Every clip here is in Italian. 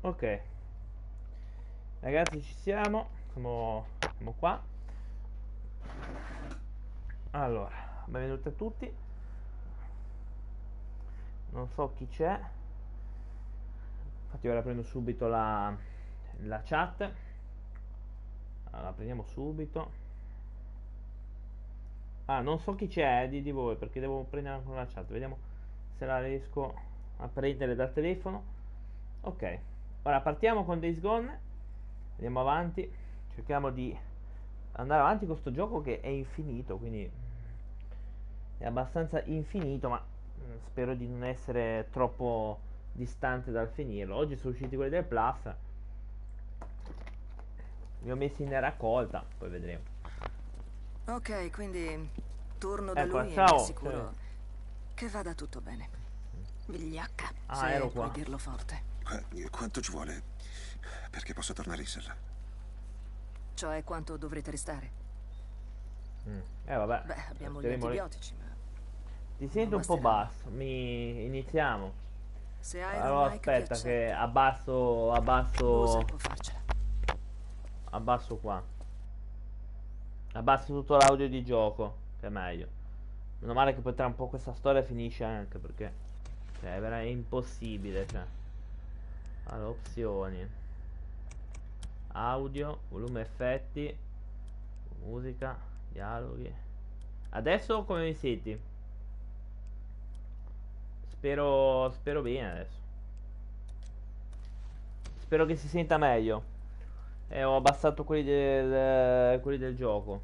Ok, ragazzi, ci siamo qua. Allora, benvenuti a tutti. Non so chi c'è. Infatti ora prendo subito la chat. Allora, la prendiamo subito. Ah, non so chi c'è di voi perché devo prendere ancora la chat. Vediamo se la riesco a prendere dal telefono. Ok, ora partiamo con Days Gone. Andiamo avanti. Cerchiamo di andare avanti con questo gioco che è infinito, quindi è abbastanza infinito, ma spero di non essere troppo distante dal finirlo. Oggi sono usciti quelli del Plus, li ho messi in raccolta, poi vedremo. Ok, quindi torno da Eccola, lui e mi ciao. assicuro che vada tutto bene. Vigliacca, Ah, ero se puoi qua. dirlo forte. Quanto ci vuole perché possa tornare in sella? Cioè quanto dovrete restare? Vabbè, Beh, abbiamo gli resteremo lì. antibiotici, ma Ti non sento un po' basteranno. basso, iniziamo. Se Iron Allora Mike ti aspetta che accetta, abbasso Boozer può farcela. abbasso qua. Abbasso tutto l'audio di gioco, che è meglio. Meno male che poi tra un po' questa storia finisce anche perché cioè, è veramente impossibile, cioè. Allora, opzioni. Audio, volume effetti, musica, dialoghi. Adesso come mi senti? Spero bene adesso. Spero che si senta meglio. Ho abbassato quelli del gioco.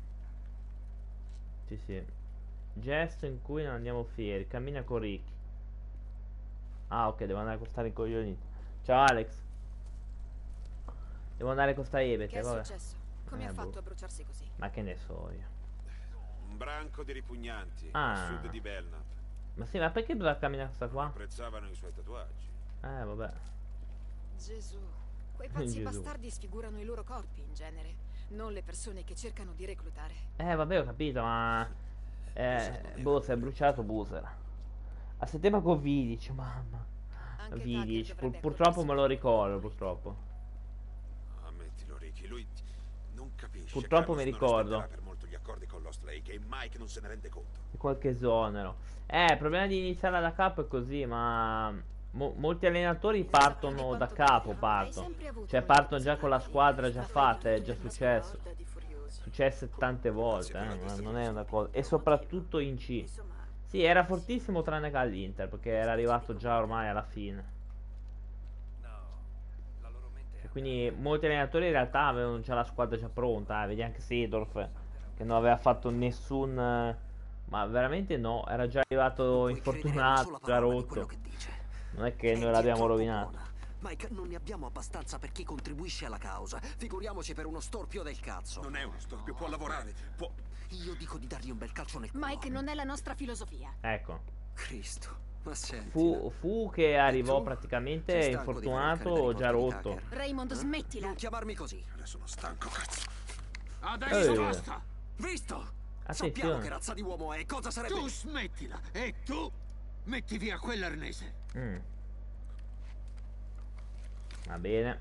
Sì, sì. Gesto in cui non andiamo fieri. Cammina con Ricky. Ah, ok, devo andare a costare i coglioni. Ciao Alex. Devo andare con sta Che Ebete, è vabbè. successo? Come ha Boh. fatto a bruciarsi così? Ma che ne so io. Un branco di ripugnanti a sud Ah. di Belknap. Ma sì, ma perché doveva camminare questa Non qua? apprezzavano i suoi tatuaggi. Vabbè. Gesù. Quei pazzi Gesù. bastardi sfigurano i loro corpi in genere, non le persone che cercano di reclutare. Vabbè, ho capito, ma... Boozer non era boh, si è quello. bruciato Boozer. A settembre con Vidic, mamma. Anche Tucker Vidic, dovrebbe purtroppo accorgersi me che lo il loro ricordo, lavoro è purtroppo. Ammettilo, Ricky, lui non capisce. Purtroppo mi Carlos non rispetterà ricordo. per molto gli accordi con Lost Lake e Mike non se ne rende conto. Di qualche esonero. Il problema di iniziare da capo è così, ma molti allenatori Sapere partono da quanto capo, vogliono. Hai partono. sempre avuto Cioè un lato partono già con la positivo. squadra già Ma fai fatta, è tutto già per una successo. scorta di furiosi. Successe tante volte, Grazie per la testa non è una cosa. E Per un soprattutto motivo. in C. Insomma, Sì, era fortissimo tranne che all'Inter, perché era arrivato già ormai alla fine. E quindi molti allenatori in realtà avevano già la squadra già pronta, vedi anche Seedorf che non aveva fatto nessun ma veramente no, era già Non arrivato puoi credere a una infortunato, sola già parola di quello rotto. che dice. Non è che noi Eddie è l'abbiamo troppo rovinato. buona. Mike, non ne abbiamo abbastanza per chi contribuisce alla causa. Figuriamoci per uno storpio del cazzo. Non è uno storpio, può lavorare. Può. Io dico di dargli un bel calcio nel culo. Mike, non è la nostra filosofia. Ecco, Cristo, ma senti. fu che arrivò tu? praticamente Sei stanco di fare il infortunato o già caricalimporto di rotto. Tucker? Raymond, smettila. Non chiamarmi così. Adesso sono stanco, cazzo. Adesso Eh. basta! Visto? Attenzione. Sappiamo che razza di uomo è. Cosa sarebbe? Tu smettila! E tu metti via quell'arnese! Mm. Va bene.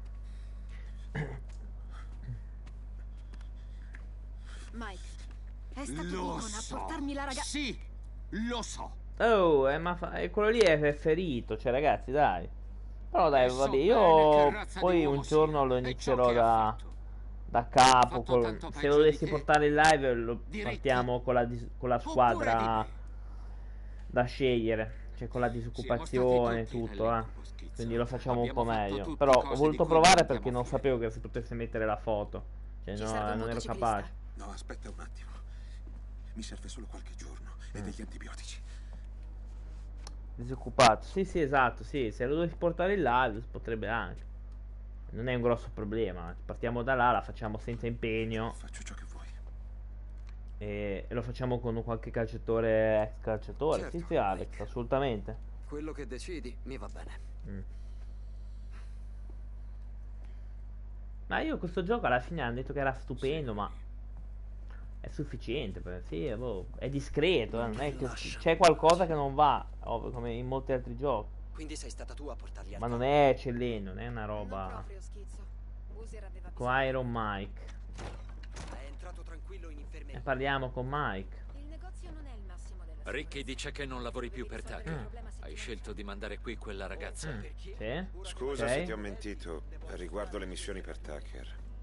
Mike, è stato Lo Deacon a so! portarmi la ragazza. Sì, lo so! Oh, quello lì è ferito, cioè ragazzi, dai. Però dai, E so vabbè, bene io che razza di poi uomo un giorno sia, lo e ciò inizierò che ha fatto. da capo. fatto tanto Se peggio lo di dovessi te, portare in live, di partiamo con la Oppure squadra di me. da scegliere. Cioè con la Siamo disoccupazione e stati tutti tutto, nel gruppo schizzo. Quindi lo facciamo un po' Abbiamo fatto meglio. tutte Però ho cose voluto di cui provare non perché andiamo non fieri. sapevo che si potesse mettere la foto. Cioè Ci no, serve un non ero motociclista. capace. No, aspetta un attimo. Mi serve solo qualche giorno e degli antibiotici. Disoccupato. Sì, sì, esatto, sì. Se lo dovessi portare in live si potrebbe anche. Non è un grosso problema. Partiamo da là, la facciamo senza impegno. Faccio ciò che vuoi. E lo facciamo con qualche calciatore, ex calciatore. Certo, Sì, sì, Alex, Mike. assolutamente. Quello che decidi mi va bene. Mm. Ma io questo gioco alla fine hanno detto che era stupendo, ma è sufficiente. Sì, boh, è discreto, non è che Lascia. c'è qualcosa che non va, ovvio, come in molti altri giochi. Quindi sei stata tu a portarli al Ma non campo. è Cellene, non è una Non roba. proprio schizzo. Boozer aveva Con bisogno. Iron Mike. È entrato tranquillo in E infermeria. parliamo con Mike. Il negozio non è il massimo della Ricky dice che non lavori più per Tucker. Hai scelto di mandare qui quella ragazza. Sì? Scusa Ok. se ti ho mentito riguardo le missioni per Tucker.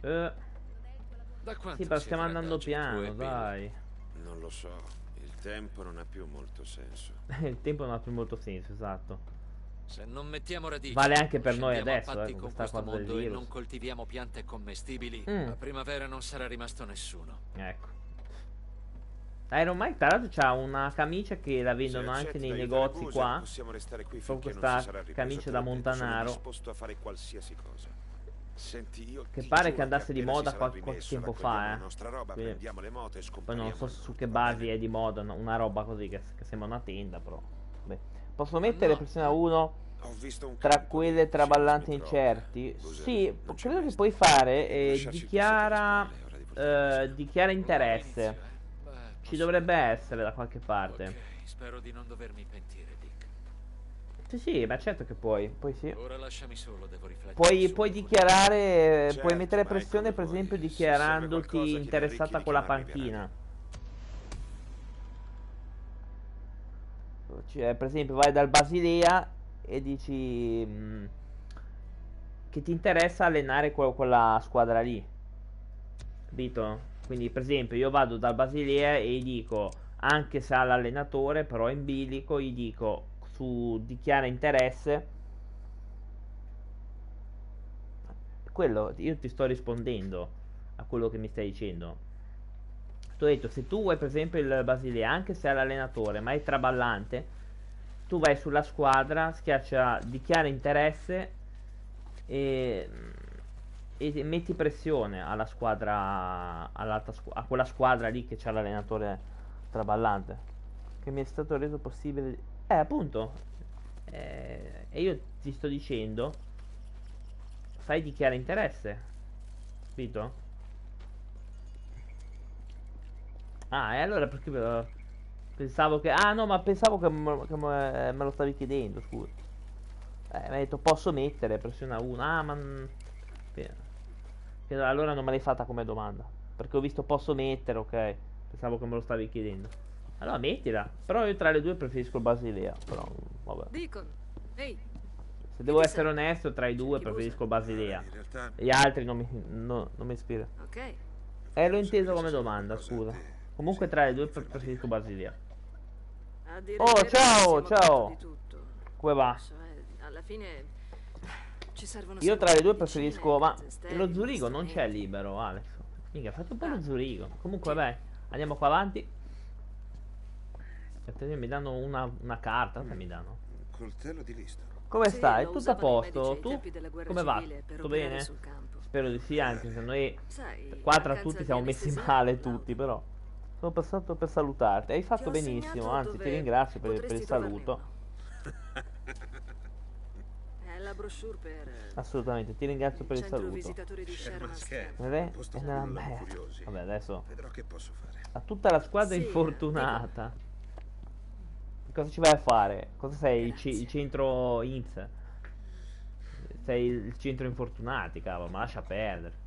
Da quanto Sì, però siete stiamo andando ragazzi, tu e piano, Bill? dai. Non lo so, il tempo non ha più molto senso. Il tempo non ha più molto senso, esatto. Se non mettiamo radici, Vale anche per noi scendiamo a adesso, patti con con questa questo cosa del mondo e virus. non coltiviamo piante commestibili, Mm. a primavera non sarà rimasto nessuno. Ecco. Iron Mike tra l'altro c'ha una camicia che la Se vendono anche accetti nei d'aiutare negozi Boozer, qua. possiamo restare qui Proprio finché non questa si sarà ripreso camicia da tutto. Montanaro. Sono disposto a fare qualsiasi cosa. Senti, io Che ti pare giuro che andasse di appena moda si sarà qualche rimesso, tempo raccogliamo fa, la nostra roba, Quindi- prendiamo le moto e Poi scompariamo. non so su che va basi bene? è di moda, una roba così che sembra una tenda, però. Vabbè. Posso mettere no. pressione 1 Ho visto un tra campo quelle di traballanti sismi incerti? troppi. Boozer, Sì, non c'è credo che questo. puoi fare Lasciarci dichiara qui sotto le spalle, è ora di portarci. dichiara Un buon interesse. inizio, Beh, Ci posso- dovrebbe essere da qualche parte. Ok, spero di non dovermi pentire, Dick. Sì, sì, ma certo che puoi. Poi sì. Ora lasciami solo, devo riflettere. Puoi dichiarare, Certo, puoi mettere ma è pressione come per vuoi. esempio Se serve dichiarandoti qualcosa, chiedi a interessata Ricky di con la chiamarmi panchina. veramente. Cioè, per esempio vai dal Basilea e dici che ti interessa allenare quella squadra lì. Capito? Quindi per esempio io vado dal Basilea e gli dico, anche se ha l'allenatore, però è in bilico, gli dico su dichiara interesse. Quello, io ti sto rispondendo a quello che mi stai dicendo. Ti ho detto, se tu vuoi per esempio il Basilea, anche se ha l'allenatore, ma è traballante, tu vai sulla squadra, schiaccia dichiara interesse e metti pressione alla squadra, a quella squadra lì che c'ha l'allenatore traballante, che mi è stato reso possibile. Appunto. E io ti sto dicendo, fai dichiara interesse, capito? Ah, e allora perché pensavo che... Ah no, ma pensavo che me lo stavi chiedendo, scusa. Mi hai detto posso mettere, pressiona 1. Ah, ma... allora non me l'hai fatta come domanda. Perché ho visto posso mettere, ok. Pensavo che me lo stavi chiedendo. Allora mettila. Però io tra le due preferisco il Basilea. Però, vabbè. Deacon, ehi, Se devo Chi essere sei? onesto, tra i due Cerchi preferisco il Basilea. In realtà Gli altri non mi ispirano. ok. L'ho inteso come domanda, scusa. Comunque tra le due preferisco Basilea. A dire Oh, il vero, ciao, siamo a ciao. punto di tutto. Come va? Adesso, alla fine ci servono Io tra le due medicine, preferisco... Ma case sterili, lo Zurigo non c'è strumenti. libero, Alex. Mica, fate un po' lo Ah. Zurigo. Comunque, vabbè, andiamo qua avanti. Aspetta, mi danno una carta. Cosa mi danno? un coltello di listo. Come Sì, stai? lo Tutto a usavano i posto? medici ai Tu? tempi della guerra Come va? civile per Tutto operare bene? sul campo. Spero di sì, anche se noi Sai, qua tra mancanza tutti di siamo messi anestesia, male Laura. tutti, però. Sono passato per salutarti. Hai fatto Ti ho benissimo, segnato anzi ti dove ringrazio per il potresti saluto. trovarne uno. È la brochure per Assolutamente, ti ringrazio per il centro saluto. visitatori di Sherman Square. Vabbè, Un posto è nella per uomini merda. curiosi. Vabbè, adesso Vedrò che posso fare. a tutta la squadra Sì, infortunata. Cosa ci vai a fare? Cosa sei? Grazie. Il centro INPS? Sei il centro infortunati, cavolo, ma lascia perdere.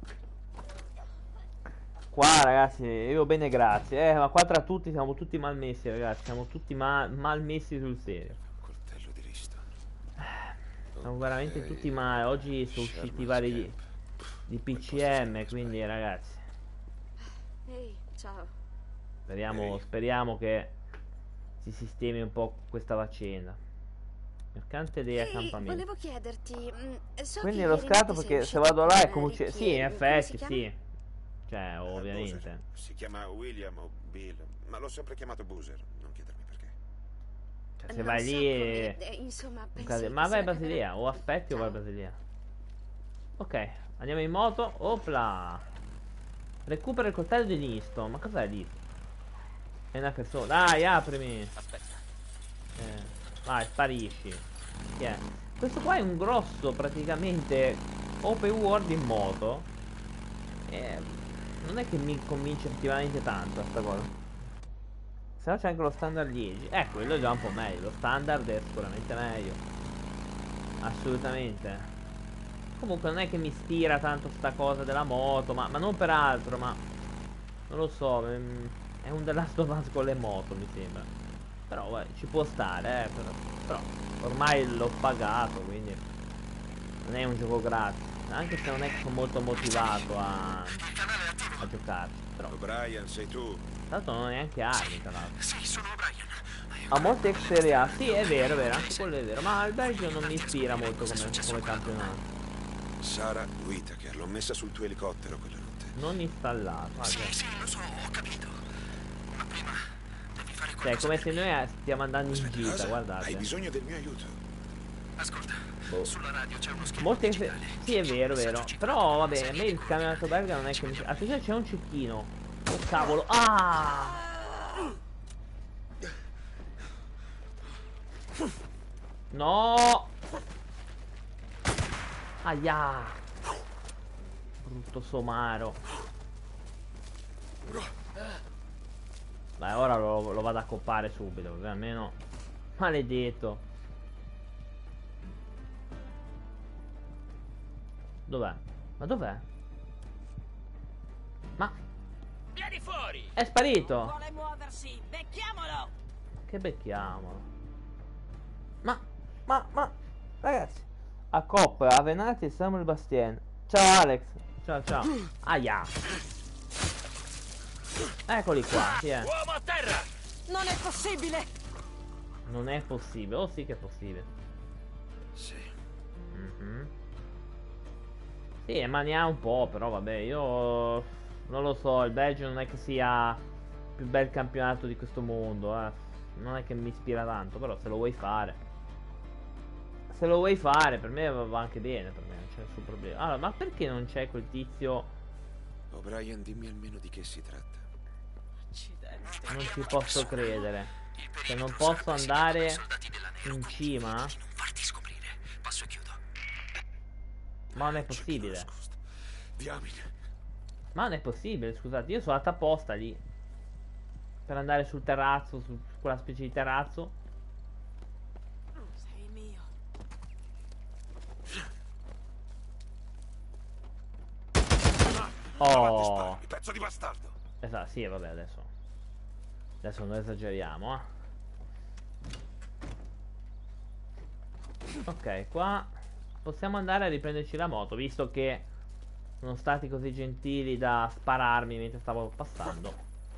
Qua ragazzi, io bene grazie. Ma qua tra tutti siamo tutti malmessi, ragazzi. Siamo tutti malmessi sul serio. Coltello di listo. Siamo veramente Ok. tutti male. Oggi sono usciti Sherman vari Camp. di Quel posto PCM, sembra quindi spray. ragazzi, Ehi, ciao. speriamo che si sistemi un po' questa faccenda. Mercante dei accampamenti. Volevo chiederti, so Quindi che lo ieri scatto notte sei perché se uscito vado là è con come Ricky sì, in e- effetti come si sì. Cioè, ovviamente. Boozer. Si chiama William o Bill, ma l'ho sempre chiamato Boozer. Non chiedermi perché. Cioè, chiama? se Non vai so lì come- e... insomma, un pensi cade- che Ma vai a sia Basilea, davvero- o aspetti o vai a Ciao. Basilea. Ok, andiamo in moto. Opla. Recupera il coltello di Listo. Ma cos'è Listo? È una persona. Dai, aprimi. Aspetta. Vai, sparisci. Chi è? Questo qua è un grosso, praticamente, open world in moto. Non è che mi convince effettivamente tanto sta cosa. Se no c'è anche lo standard 10. Quello è già un po' meglio. Lo standard è sicuramente meglio. Assolutamente. Comunque non è che mi ispira tanto sta cosa della moto, ma non per altro, ma non lo so, è un The Last of Us con le moto, mi sembra. Però ci può stare, però ormai l'ho pagato, quindi non è un gioco gratis. Anche se non è che sono molto motivato a giocarci. Però O'Brien, sei tu? tanto non ho neanche armi, tra l'altro. Sì, sono O'Brien. Ha molte Serie A, sì è vero, anche quello è vero. Ma il Belgio non mi ispira molto come campionato. Sara Whittaker, l'ho messa sul tuo elicottero quella notte. Non installato. Ah, Sì, lo so, ho capito. Ma prima devi fare cioè, qualcosa. come se noi stiamo andando in gita, Cosa? Hai guardate. bisogno del mio aiuto? Ascolta, sulla radio c'è uno schema. Molte sì, è vero, Però vabbè, a me il campionato belga non è che mi. Attenzione, c'è un cecchino. Oh cavolo. Ah! No! Aia! Brutto somaro. Beh, ora lo vado a coppare subito, perché almeno. Maledetto. Dov'è? Ma dov'è? Ma Vieni fuori! è sparito! Vuole muoversi, becchiamolo! Che becchiamolo. Ma ragazzi, a Coppa, Avenatti e Samuel Bastien. Ciao Alex. Ciao. Aia. Eccoli qua, sì, Uomo a terra! Non è possibile! Non è possibile. Oh sì che è possibile. Sì. Sì, ma ne ha un po', però vabbè, io non lo so, il Belgio non è che sia il più bel campionato di questo mondo, non è che mi ispira tanto, però se lo vuoi fare. Se lo vuoi fare, per me va anche bene, per me non c'è nessun problema. Allora, ma perché non c'è quel tizio? O'Brien, dimmi almeno di che si tratta. Accidenti. Non ci posso credere. Cioè, non posso andare in cima? Non farti scoprire. Passo e chiudo. Ma non è possibile. Diamine. Ma non è possibile, scusate, io sono andata apposta lì per andare sul terrazzo, su quella specie di terrazzo. Sei mio. Oh, Pezzo di bastardo. esatto, sì, vabbè, adesso non esageriamo, Ok, qua possiamo andare a riprenderci la moto, visto che sono stati così gentili da spararmi mentre stavo passando.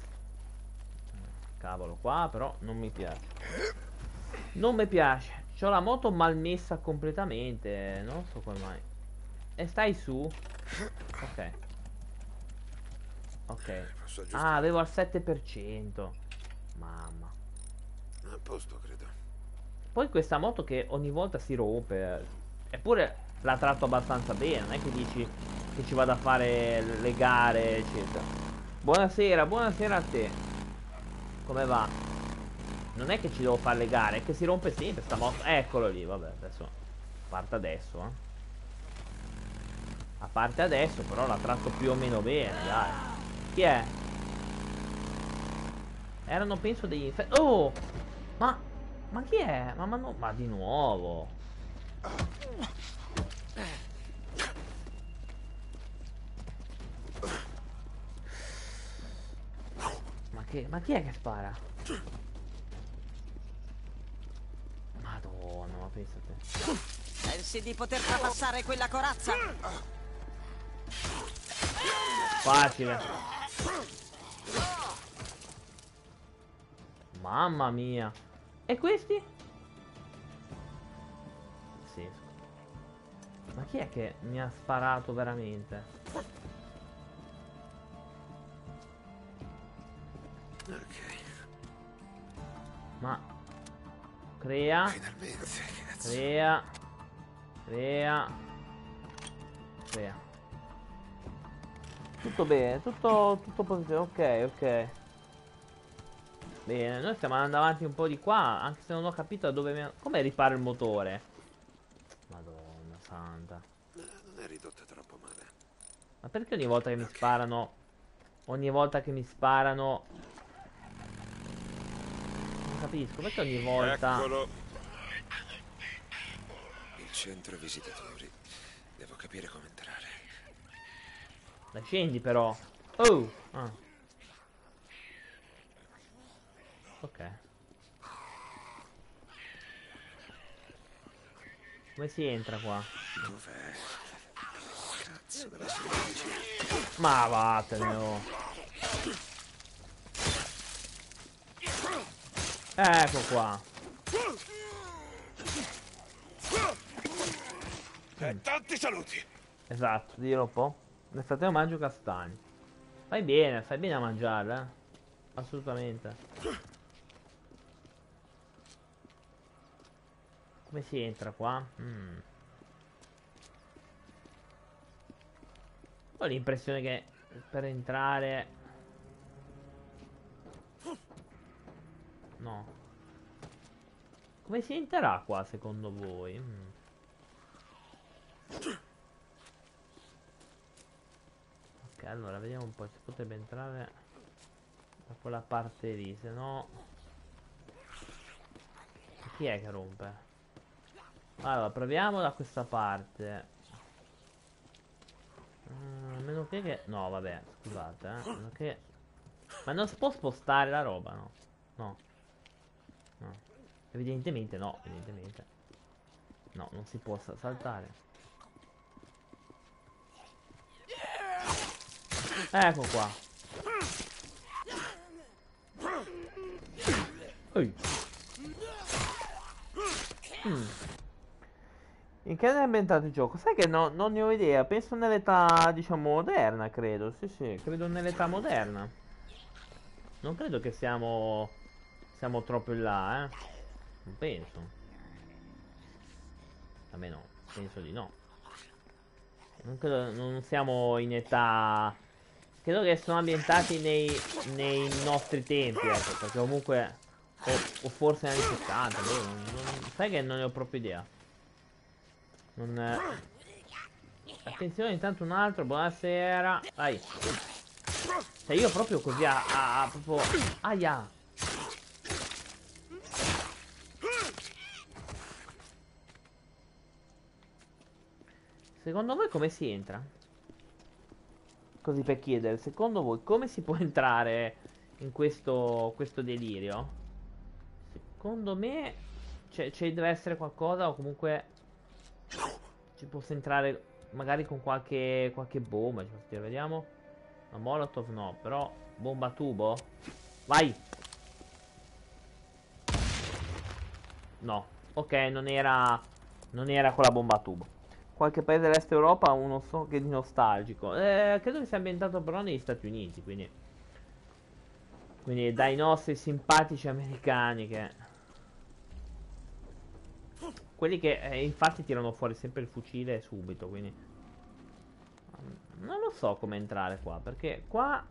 Cavolo, qua però non mi piace. Non mi piace. C'ho la moto malmessa completamente. Non so come mai. E stai su? Ok. Ok. Posso aggiustare? Ah, avevo al 7%. Mamma. A posto, credo. Poi questa moto che ogni volta si rompe. Eppure la tratto abbastanza bene. Non è che dici che ci vado a fare le gare, eccetera. Buonasera a te. Come va? Non è che ci devo fare le gare, è che si rompe sempre sta moto. Eccolo lì, vabbè, adesso. A parte adesso, A parte adesso, però la tratto più o meno bene, dai. Chi è? Erano, penso, degli inferni. Oh! Ma chi è? Ma di nuovo. Ma chi è che spara? Madonna, ma pensate. Pensi di poter trapassare quella corazza? Facile. Mamma mia. E questi? Sì. Ma chi è che mi ha sparato veramente? Ok. Ma crea. Finalmente, cazzo. Crea. Tutto bene, tutto positivo. Ok. Bene, noi stiamo andando avanti un po' di qua, anche se non ho capito da dove come riparo il motore. Madonna santa. Non è ridotta troppo male. Ma perché ogni volta che mi sparano? Ogni volta che mi sparano. Non capisco, perché ogni volta. Eccolo. Il Centro visitatori. Devo capire come entrare. La scendi però. Oh! Ah. Ok. Come si entra qua? Dov'è? Cazzo della sinistra. Ma vattene, oh. Ecco qua. Tanti saluti. Esatto, dillo un po'. Nel frattempo mangio castagni. Fai bene a mangiarle, eh. Assolutamente. Come si entra qua? Ho l'impressione che per entrare... No. Come si entrerà qua secondo voi? Ok, allora vediamo un po'. Si potrebbe entrare da quella parte lì, se no... Chi è che rompe? Allora, proviamo da questa parte. A meno che... No, vabbè, scusate, a meno che... Ma non si può spostare la roba, no? No. No. Evidentemente no, evidentemente. No, non si può saltare. Ecco qua. Ehi. In che è ambientato il gioco? Sai che non ne ho idea. Penso nell'età, diciamo, moderna, credo. Sì, credo nell'età moderna. Non credo che siamo troppo in là, Non penso. A me no, penso di no. Non credo, non siamo in età... Credo che sono ambientati nei nostri tempi, ecco, perché comunque... O forse negli anni 70, sai che non ne ho proprio idea. Attenzione, intanto un altro, buonasera. Vai. Cioè io proprio così proprio... Aia. Secondo voi come si entra? Così per chiedere, secondo voi come si può entrare in questo delirio? Secondo me ci deve essere qualcosa, o comunque ci possa entrare magari con qualche bomba. Vediamo. Ma Molotov no, però bomba a tubo? Vai! No, ok, non era con la bomba a tubo. Qualche paese dell'est Europa, uno so che di nostalgico. Credo che sia ambientato però negli Stati Uniti, quindi dai nostri simpatici americani, che quelli che infatti tirano fuori sempre il fucile subito, quindi non lo so come entrare qua, perché qua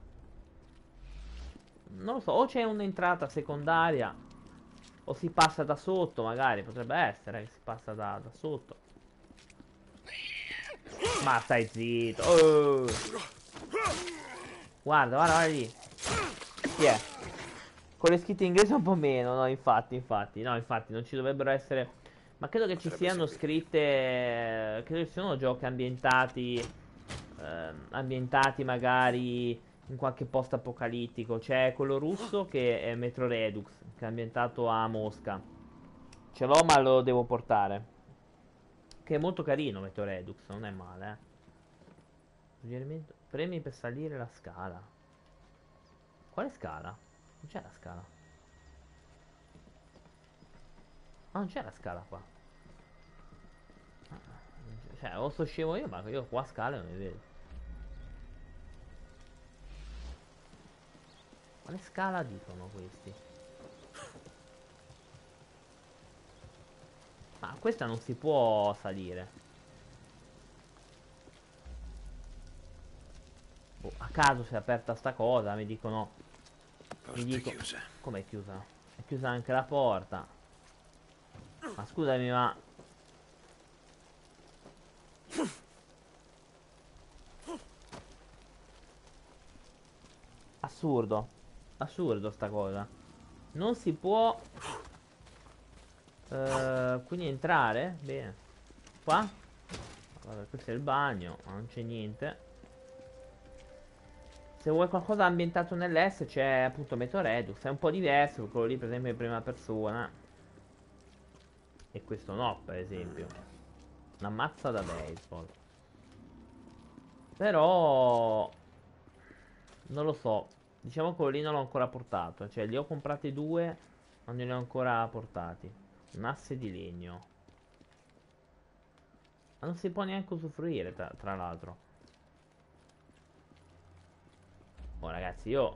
non lo so, o c'è un'entrata secondaria o si passa da sotto, magari potrebbe essere che si passa da sotto. Ma stai zitto. Oh. Guarda lì. Chi è? Con le scritte in inglese un po' meno, no? Infatti non ci dovrebbero essere. Ma credo che ci siano scritte. Credo che siano giochi ambientati magari in qualche post apocalittico. C'è quello russo che è Metro Redux, che è ambientato a Mosca. Ce l'ho, ma lo devo portare. Che è molto carino Metro Redux, non è male, Suggerimento. Premi per salire la scala. Quale scala? Non c'è la scala. Ah, non c'è la scala qua. Cioè, o sto scemo io, ma io qua scale non le vedo. Quale scala dicono questi? Ma questa non si può salire. Oh, a caso si è aperta sta cosa, mi dicono. Chiusa. Com'è chiusa? È chiusa anche la porta. Ma scusami, ma assurdo sta cosa. Non si può quindi entrare? Bene. Qua? Vabbè, questo è il bagno, ma non c'è niente. Se vuoi qualcosa ambientato nell'est c'è appunto Metro Redux. È un po' diverso, quello lì per esempio è in prima persona. E questo no, per esempio. Una mazza da baseball. Però non lo so. Diciamo che quello lì non l'ho ancora portato. Cioè li ho comprati 2, ma non li ho ancora portati. Un asse di legno. Ma non si può neanche usufruire tra l'altro. Oh ragazzi, io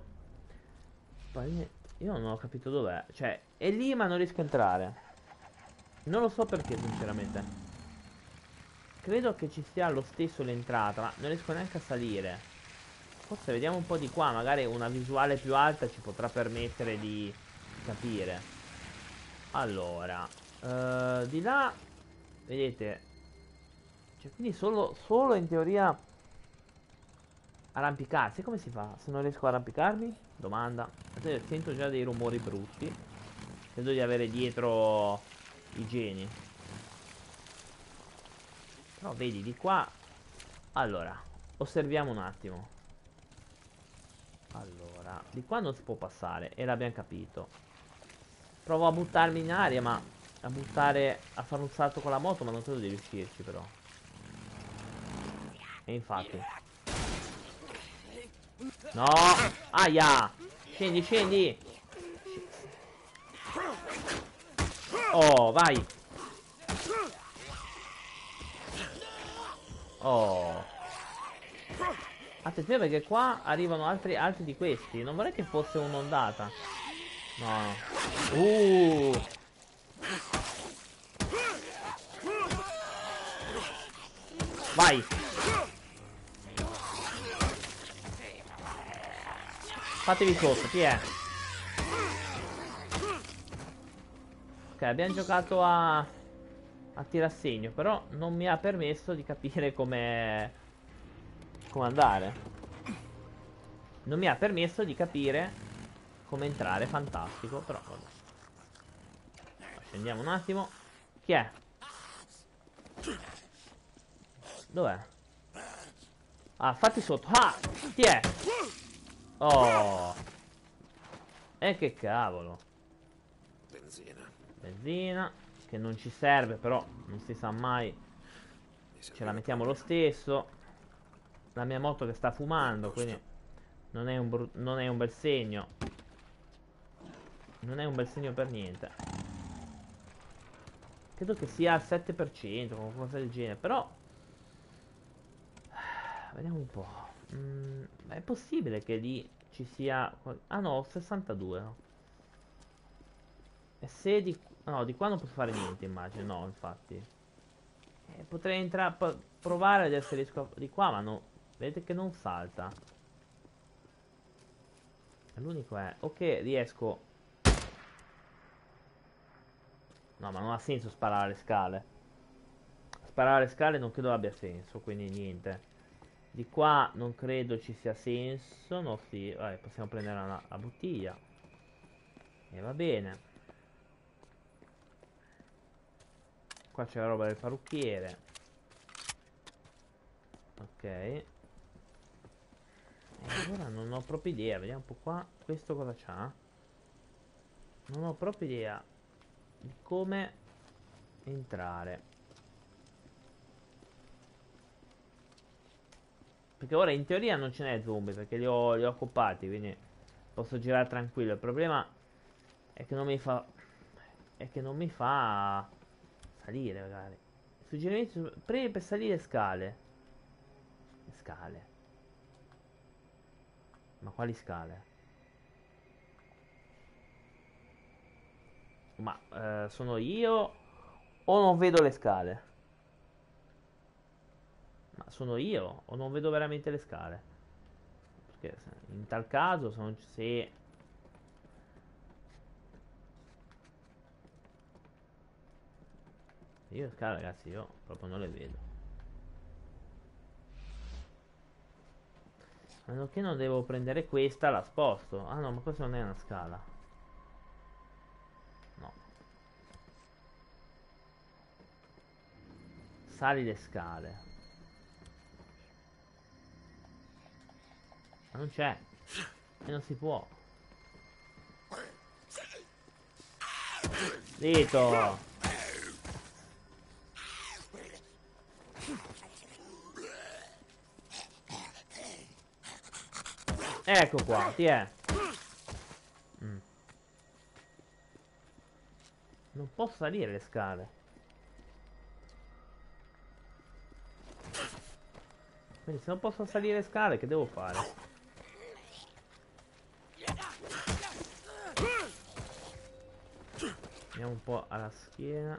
non ho capito dov'è. Cioè, è lì ma non riesco a entrare. Non lo so perché, sinceramente. Credo che ci sia lo stesso l'entrata, ma non riesco neanche a salire. Forse vediamo un po' di qua. Magari una visuale più alta ci potrà permettere di capire. Allora, di là, vedete. Cioè, quindi solo in teoria arrampicarsi. Come si fa? Se non riesco a arrampicarmi? Domanda. Sento già dei rumori brutti. Credo di avere dietro i geni. Però vedi di qua. Allora, osserviamo un attimo. Allora, di qua non si può passare e l'abbiamo capito. Provo a buttarmi in aria, ma a fare un salto con la moto, ma non credo di riuscirci però. E infatti. No! Aia! Scendi, scendi! Oh, vai! Oh! Attenzione perché qua arrivano altri di questi. Non vorrei che fosse un'ondata. No. Vai! Fatevi sotto, chi è? Ok, abbiamo giocato a tirassegno, però non mi ha permesso di capire come andare. Non mi ha permesso di capire come entrare, fantastico, però vabbè. Scendiamo un attimo. Chi è? Dov'è? Ah, fatti sotto. Ah, chi è? Oh. E che cavolo. Benzina. Che non ci serve, però non si sa mai. Ce la mettiamo lo stesso. La mia moto che sta fumando, quindi non è un bel segno. Non è un bel segno per niente. Credo che sia al 7% o qualcosa del genere. Però vediamo un po'. È possibile che lì ci sia. Ah no, 62 no. E se no, di qua non posso fare niente, immagino. No, infatti potrei entrare, provare a vedere se riesco di qua, ma no. Vedete che non salta. L'unico è ok, riesco. No, ma non ha senso sparare alle scale. Sparare alle scale non credo abbia senso, quindi niente. Di qua non credo ci sia senso. No, sì, vabbè, possiamo prendere la bottiglia. E va bene. Qua c'è la roba del parrucchiere. Ok. E allora non ho proprio idea. Vediamo un po' qua. Questo cosa c'ha? Non ho proprio idea di come entrare. Perché ora in teoria non ce n'è zombie, perché li ho occupati, quindi posso girare tranquillo. Il problema è che non mi fa salire, magari. Suggerimenti premi per salire scale. Scale. Ma quali scale? Ma sono io o non vedo le scale? Ma sono io o non vedo veramente le scale? Perché in tal caso se io scale, ragazzi, io proprio non le vedo. A meno che non devo prendere questa, la sposto. Ah no, ma questa non è una scala. No. Sali le scale. Ma non c'è. E non si può. Zitto. Ecco qua, ti è. Non posso salire le scale. Quindi se non posso salire le scale, che devo fare? Andiamo un po' alla schiena.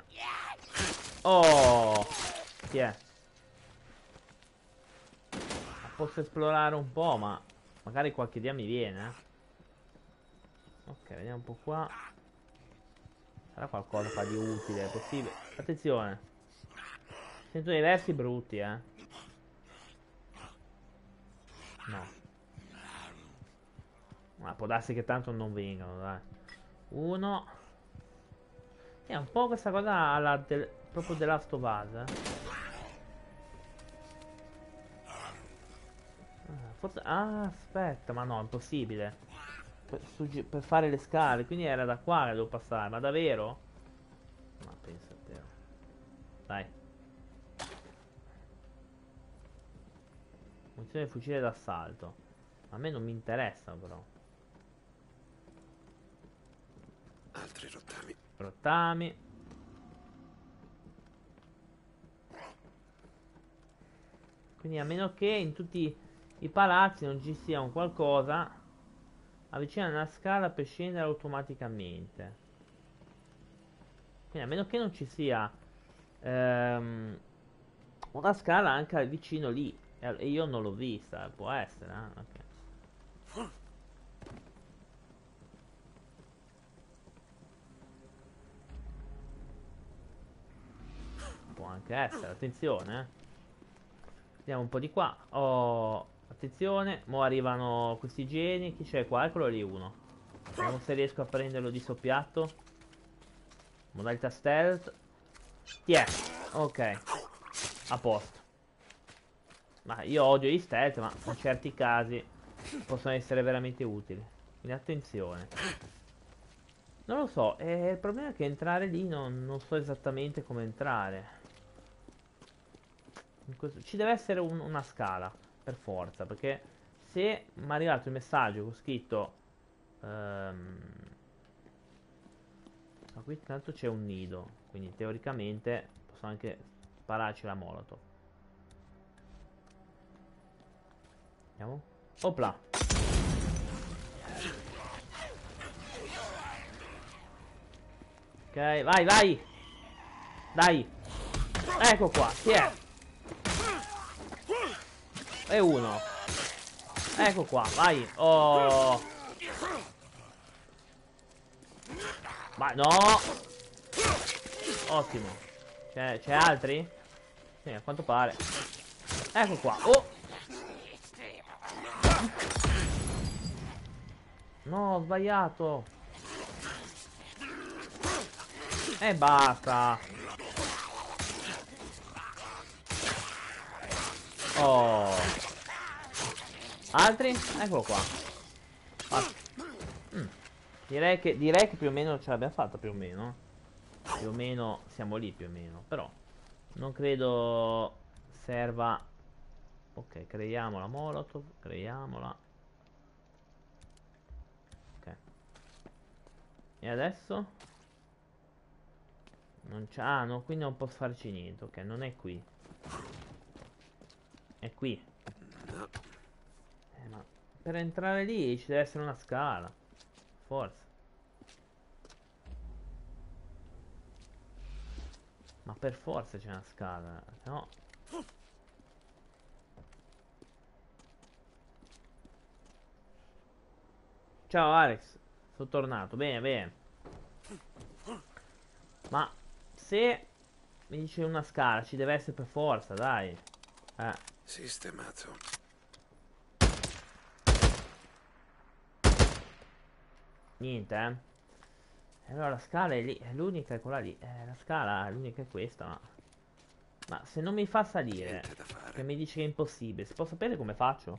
Oh! Chi è? Posso esplorare un po', ma magari qualche idea mi viene. Ok, vediamo un po' qua. Sarà qualcosa qua di utile, è possibile. Attenzione. Sento dei versi brutti, No. Ma può darsi che tanto non vengano, dai. Uno. È un po' questa cosa alla proprio The Last of Us, Forse... Ah, aspetta, ma no, è impossibile. Per fare le scale, quindi era da qua che devo passare, ma davvero? Ma pensa a te. Dai. Munizione fucile d'assalto. A me non mi interessa però. Altri rottami. Rottami. Quindi a meno che in tutti i palazzi non ci sia un qualcosa, avvicina una scala per scendere automaticamente. Quindi a meno che non ci sia una scala anche vicino lì, e io non l'ho vista, può essere, ok. Può anche essere, attenzione, Vediamo un po' di qua. Oh, attenzione, mo arrivano questi geni. Chi c'è qua? Eccolo lì uno. Vediamo se riesco a prenderlo di soppiatto. Modalità stealth. Tiè. Ok. A posto. Ma io odio gli stealth, ma in certi casi possono essere veramente utili. Quindi attenzione. Non lo so, il problema è che entrare lì non so esattamente come entrare. Ci deve essere una scala, per forza, perché se mi è arrivato il messaggio con scritto ma qui tanto c'è un nido, quindi teoricamente posso anche spararci la molotov. Andiamo. Opla. Ok, vai, vai. Dai. Ecco qua, chi è? E uno. Ecco qua, vai. Oh. Vai, no. Ottimo. C'è altri? Sì, a quanto pare. Ecco qua. Oh. No, ho sbagliato. E basta. Oh. Altri? Eccolo qua. Direi che più o meno ce l'abbiamo fatta, più o meno. Più o meno siamo lì, più o meno. Però non credo serva. Ok, creiamo la molotov. Creiamola. Ok. E adesso? Non c'è. Ah, no, qui non posso farci niente. Ok, non è qui. È qui. Ma per entrare lì ci deve essere una scala. Forza. Ma per forza c'è una scala. No. Ciao Alex. Sono tornato. Bene, bene. Ma se mi dice una scala ci deve essere per forza, dai. Sistemato. Niente, allora la scala è lì, è l'unica è quella lì. La scala, l'unica è questa, ma Ma se non mi fa salire, Niente da fare. che mi dice che è impossibile, si può sapere come faccio?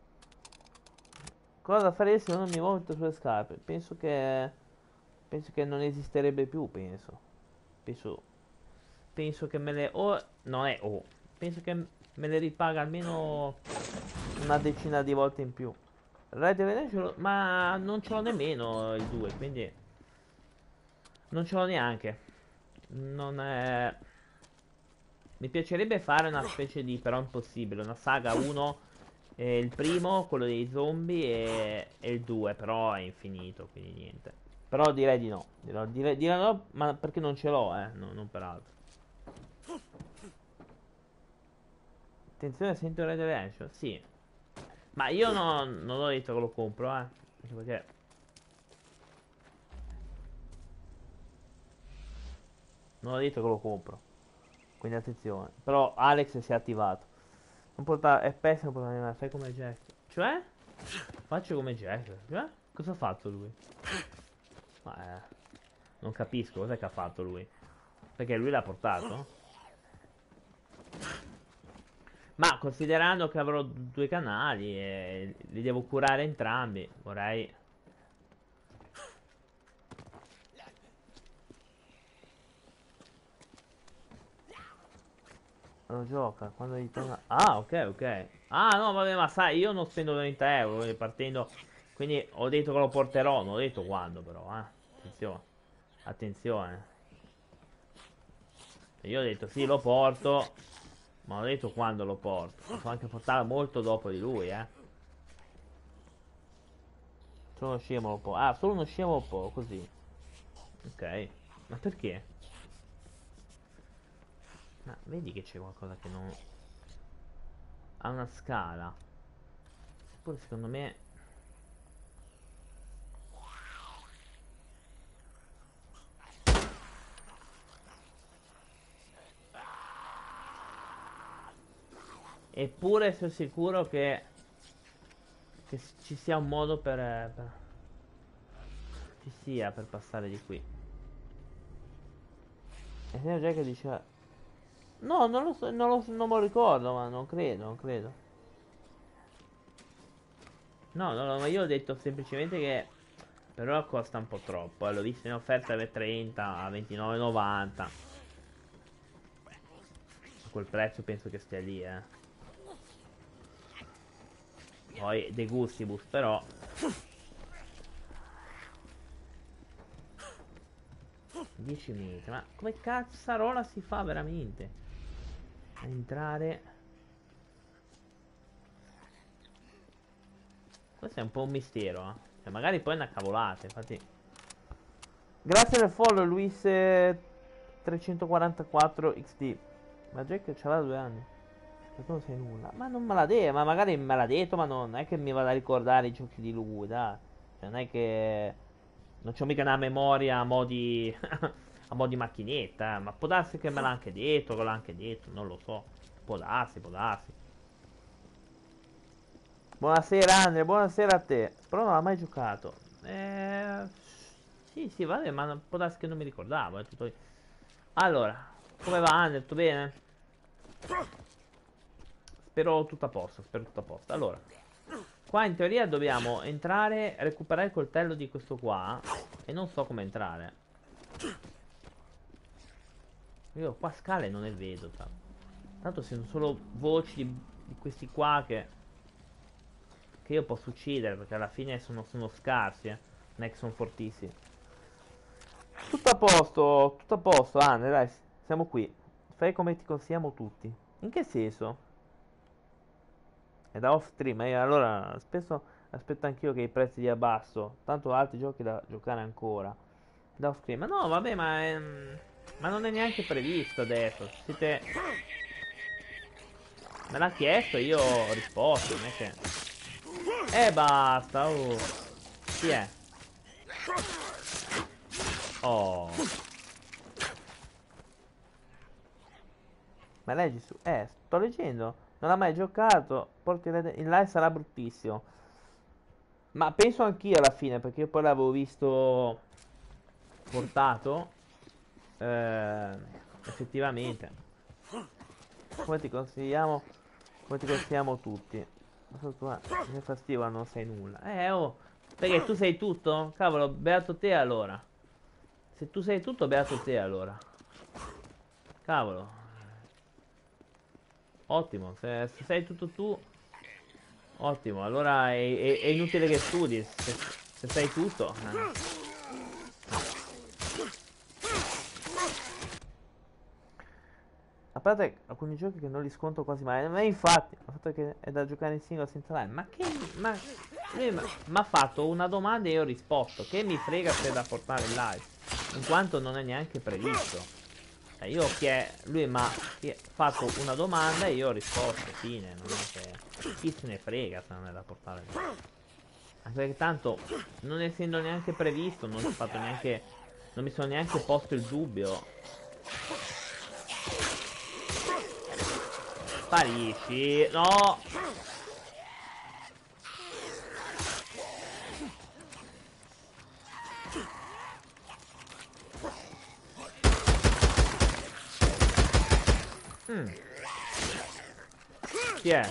Cosa farei se non mi muovo sulle scarpe? Penso che non esisterebbe più, penso che me le... non è penso che me le ripaga almeno una decina di volte in più. Red Dead Redemption, ma non ce l'ho nemmeno il 2, quindi non ce l'ho neanche. Non è... Mi piacerebbe fare una specie di, però impossibile, una saga 1, il primo, quello dei zombie, e il 2, però è infinito, quindi niente. Però direi di no, direi no, ma perché non ce l'ho, no, non per altro. Attenzione, sento Red Dead Redemption, sì. Ma io non ho detto che lo compro, anche perché... Non ho detto che lo compro. Quindi attenzione. Però Alex si è attivato. Non portare FPS, non portare... Fai come Jack. Cioè? Faccio come Jack. Cioè? Cosa ha fatto lui? Ma non capisco cos'è che ha fatto lui. Perché lui l'ha portato? Ma considerando che avrò 2 canali e li devo curare entrambi, vorrei... Lo gioca quando gli torna... Ah, ok, ok. Ah, no, vabbè, ma sai, io non spendo 30 euro partendo... Quindi ho detto che lo porterò, non ho detto quando però, Attenzione. Attenzione. Io ho detto sì, lo porto, ma ho detto quando lo porto. Posso anche portarlo molto dopo di lui, Solo uno scemo lo può. Ah, solo uno scemo lo può, così. Ok. Ma perché? Ma vedi che c'è qualcosa che non... Ha una scala. Eppure secondo me... Eppure sono sicuro che ci sia un modo ci sia per passare di qui. E se Jack dice... No, non lo so, non me lo ricordo, ma non credo. No, ma io ho detto semplicemente che però costa un po' troppo, l'ho visto in offerta per 30 a 29,90. A quel prezzo penso che stia lì, Poi De Gustibus, però 10 minuti. Ma come cazzarola si fa veramente a entrare? Questo è un po' un mistero, Cioè, magari poi è una cavolata, infatti. Grazie del follow Luis 344 XD. Ma Jack ce l'ha 2 anni. Ma tu non sai nulla. Ma non me l'ha detto, ma magari me l'ha detto, ma non è che mi vada a ricordare i giochi di lui, dai. Cioè, non è che non c'ho mica una memoria a mo' di a mo' di macchinetta, ma può darsi che me l'ha anche detto, che l'ha anche detto, non lo so. Può darsi. Buonasera Andre, buonasera a te. Però non l'ha mai giocato. Sì, vabbè, ma può darsi che non mi ricordavo, tutto lì. Allora, come va Andre? Tutto bene? Spero tutto a posto, Allora, qua in teoria dobbiamo entrare, recuperare il coltello di questo qua. E non so come entrare. Io qua scale non ne vedo, tanto sono solo voci di questi qua che io posso uccidere, perché alla fine sono scarsi, non è che sono fortissimi. Tutto a posto, Anne, dai, siamo qui. Fai come ti consigliamo tutti. In che senso? È da off stream, allora spesso aspetto anch'io che i prezzi li abbasso, tanto altri giochi da giocare ancora. Da off stream, ma no, vabbè, ma non è neanche previsto adesso. Me l'ha chiesto, io ho risposto, non è che... basta, Chi è? Oh. Ma leggi su... sto leggendo. Non ha mai giocato. Il live sarà bruttissimo. Ma penso anch'io alla fine, perché io poi l'avevo visto portato. Effettivamente. come ti consigliamo tutti. Mi fa fastidio quando non sai nulla. Oh, perché tu sei tutto? Cavolo, beato te allora. Se tu sei tutto, beato te allora. Cavolo. Ottimo, se sei tutto tu, ottimo, allora è inutile che studi, se sai tutto. A parte alcuni giochi che non li sconto quasi mai, ma infatti, il fatto che è da giocare in singolo senza live, lui mi ha fatto una domanda e io ho risposto, che mi frega se è da portare in live, in quanto non è neanche previsto. Lui mi ha fatto una domanda e io ho risposto, fine, non è che chi se ne frega se non è da portare in live. Anche perché tanto, non essendo neanche previsto, non mi sono neanche posto il dubbio. Sparisci, no! Chi è?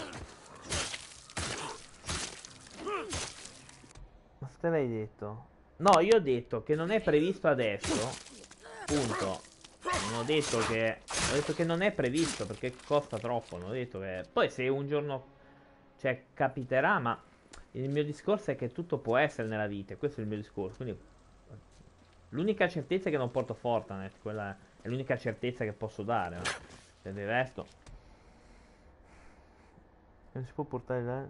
Ma se te l'hai detto? No, io ho detto che non è previsto adesso. Punto. Non ho detto che... Ho detto che non è previsto perché costa troppo. Non ho detto che... Poi se un giorno... Cioè, capiterà, ma... Il mio discorso è che tutto può essere nella vita. Questo è il mio discorso. Quindi... L'unica certezza è che non porto Fortnite. Quella è l'unica certezza che posso dare. No? Cioè, del resto... Non si può portare là.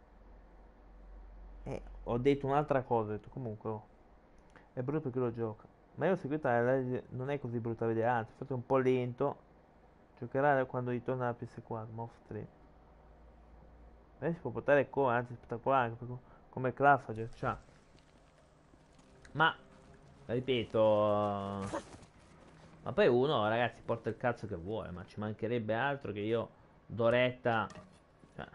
Ho detto un'altra cosa. Ho detto comunque... Oh, è brutto perché lo gioca. Ma io ho seguito la live, non è così brutta da vedere, anzi, infatti è un po' lento. Giocherà quando ritorna alla PS4, ma off stream. Si può portare come, anzi spettacolare, come Claffager, cioè. Ma, ripeto, ma poi uno, ragazzi, porta il cazzo che vuole, ma ci mancherebbe altro che io d'oretta, cioè.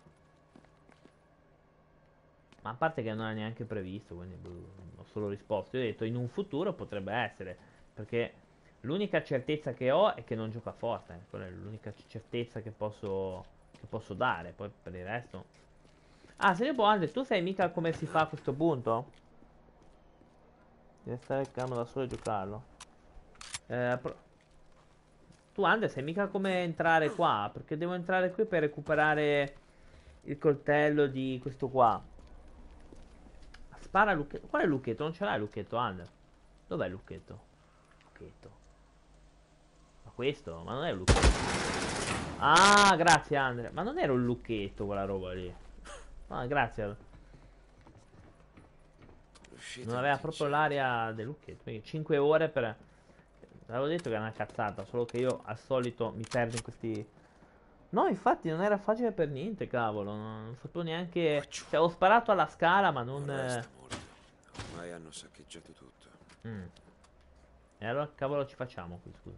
Ma a parte che non è neanche previsto, quindi ho solo risposto. Io ho detto in un futuro potrebbe essere, perché l'unica certezza che ho è che non gioca forte. Quella è l'unica certezza che posso dare. Poi per il resto... Ah, se ne può, Andre, tu sai mica come si fa a questo punto? Devi stare al camera da solo e giocarlo. Tu, Andre, sai mica come entrare qua? Perché devo entrare qui per recuperare il coltello di questo qua. Spara Lucchetto. Qual è Lucchetto? Non ce l'hai Lucchetto, Ander? Dov'è Lucchetto? Lucchetto. Ma questo? Ma non è un Lucchetto. Ah, grazie Andre. Ma non era un Lucchetto quella roba lì. Ah, grazie. Non aveva proprio l'aria del Lucchetto. Quindi 5 ore per... Avevo detto che era una cazzata. Solo che io al solito mi perdo in questi... No, infatti non era facile per niente, cavolo. Non sapevo neanche... Cioè, ho sparato alla scala, ma non... Ormai hanno saccheggiato tutto. E allora che cavolo ci facciamo qui, scusa?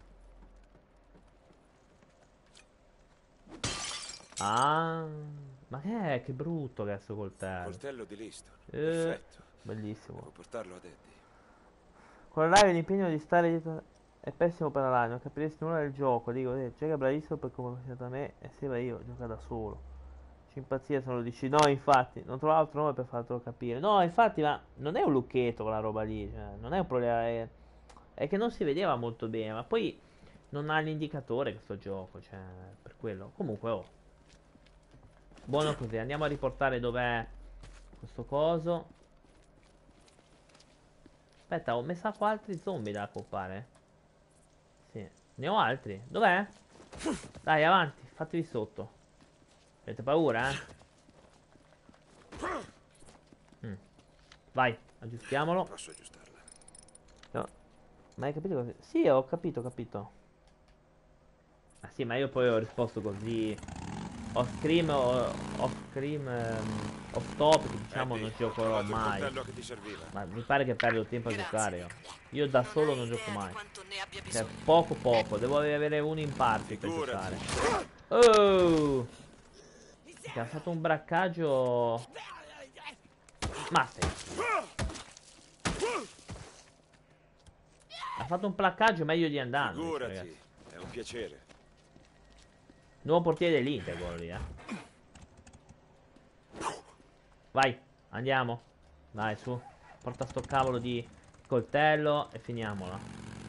Ah, ma che è? Che brutto che è sto coltello. Coltello di Liston. Perfetto. Bellissimo. Devo portarlo ad Eddie. Con la live l'impegno di stare dietro è pessimo per la live, non capiresti nulla del gioco. Dico, gioca bravissimo per come ho pensato a me e sembra io gioca da solo. Ci impazzia se lo dici. No, infatti, non trovo altro nome per fartelo capire. No, infatti, ma non è un lucchetto quella roba lì, cioè, non è un problema, è che non si vedeva molto bene, ma poi non ha l'indicatore questo gioco, cioè, per quello. Comunque, oh. Buono così, andiamo a riportare dov'è questo coso. Aspetta, ho messo qua altri zombie da accoppare. Sì, ne ho altri. Dov'è? Dai, avanti, fatevi sotto. Avete paura, Vai, aggiustiamolo. Posso aggiustarla? No. Ma hai capito così? Sì, ho capito. Ah sì, ma io poi ho risposto così. Off topic, diciamo, non giocherò mai. Che ti serviva. Ma mi pare che perdo tempo a giocare. Io da solo non gioco mai. Cioè, poco. Devo avere uno in parte per giocare. Oh! Che ha fatto un braccaggio. Master. Ha fatto un placcaggio meglio di andare. Figurati, è un piacere. Nuovo portiere dell'Inter, quello lì, Vai, andiamo. Dai, su. Porta sto cavolo di coltello e finiamola.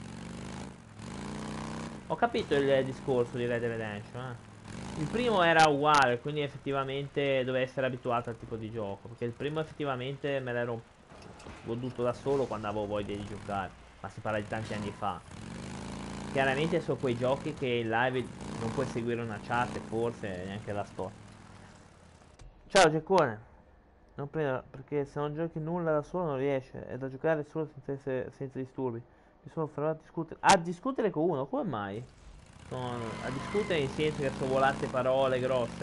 Ho capito il discorso di Red Dead Redemption, Il primo era uguale, quindi effettivamente doveva essere abituato al tipo di gioco. Perché il primo effettivamente me l'ero goduto da solo quando avevo voglia di giocare. Ma si parla di tanti anni fa. Chiaramente sono quei giochi che in live non puoi seguire una chat e forse neanche la storia. Ciao Geccone. Non prendere, perché se non giochi nulla da solo non riesce. È da giocare solo senza disturbi. Mi sono fermato a discutere. A discutere con uno, come mai? A discutere in senso che volate parole grosse.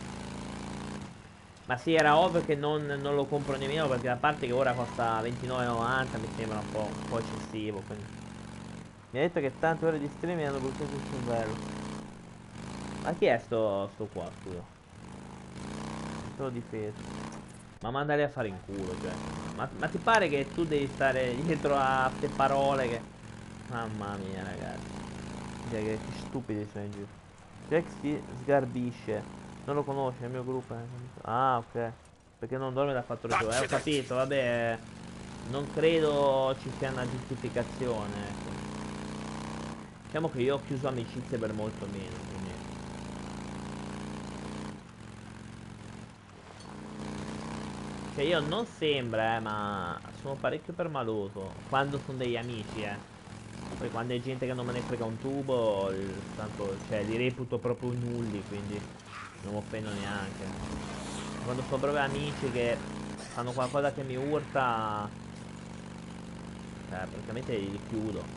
Ma sì, era ovvio che non lo compro nemmeno, perché a parte che ora costa 29,90 mi sembra un po' eccessivo, quindi. Mi ha detto che tante ore di streaming hanno buttato il cervello. Ma chi è sto qua, scusa? Sono difeso. Ma mandali a fare in culo, cioè. Ma ti pare che tu devi stare dietro a queste parole che... Mamma mia, ragazzi. Cioè, che stupidi sono in giro. Jack si sgarbisce. Non lo conosce, è il mio gruppo. Ah, ok. Perché non dorme da 4 giorni. Ho capito, vabbè. Non credo ci sia una giustificazione, ecco. Diciamo che io ho chiuso amicizie per molto meno, quindi. Cioè io non sembra, ma sono parecchio permaloso quando sono degli amici, Poi quando è gente che non me ne frega un tubo, tanto, cioè, li reputo proprio nulli, quindi non mi offendo neanche. Quando sono proprio amici che fanno qualcosa che mi urta, cioè, praticamente li chiudo.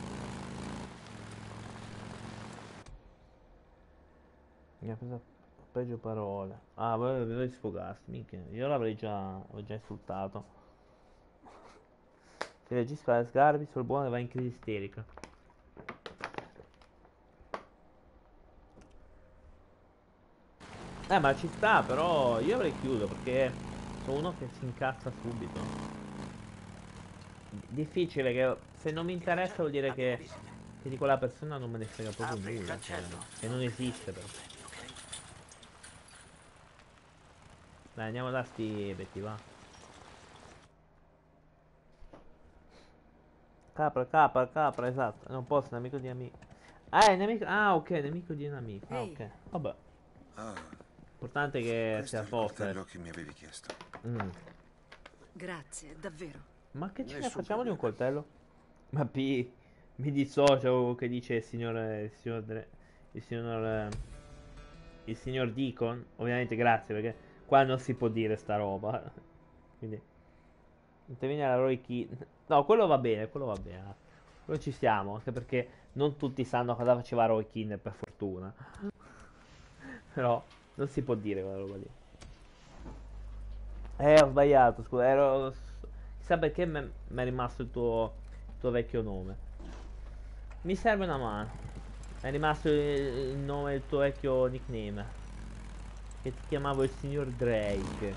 Mi ha preso peggio parole. Ah, voi sfogarsi, minchia. Io l'avrei già insultato. Se reagisco alle sgarbi sul buono va in crisi isterica. Ma ci sta, però io avrei chiuso perché sono uno che si incazza subito. Difficile che se non mi interessa vuol dire che di quella persona non me ne frega proprio nulla. Cioè, che non esiste però. Dai, andiamo da sti Betty, va. Capra, esatto. Non posso, nemico di amico. È nemico. Ah, ok, nemico di un amico. Ah, ok. Vabbè. Importante che sia forte. Quello che mi avevi chiesto. Grazie, davvero. Ma che ce ne facciamo di un coltello? Ma mi dissocio che dice il signor Deacon. Ovviamente grazie, perché qua non si può dire sta roba. Quindi interviene la Roy Kid. No, quello va bene, quello ci siamo, anche perché non tutti sanno cosa faceva Roy Kid, per fortuna. Però non si può dire quella roba lì. Ho sbagliato, scusa, chissà perché mi è rimasto il tuo vecchio nome. Mi serve una mano. È rimasto il nome del tuo vecchio nickname. Che ti chiamavo il signor Drake.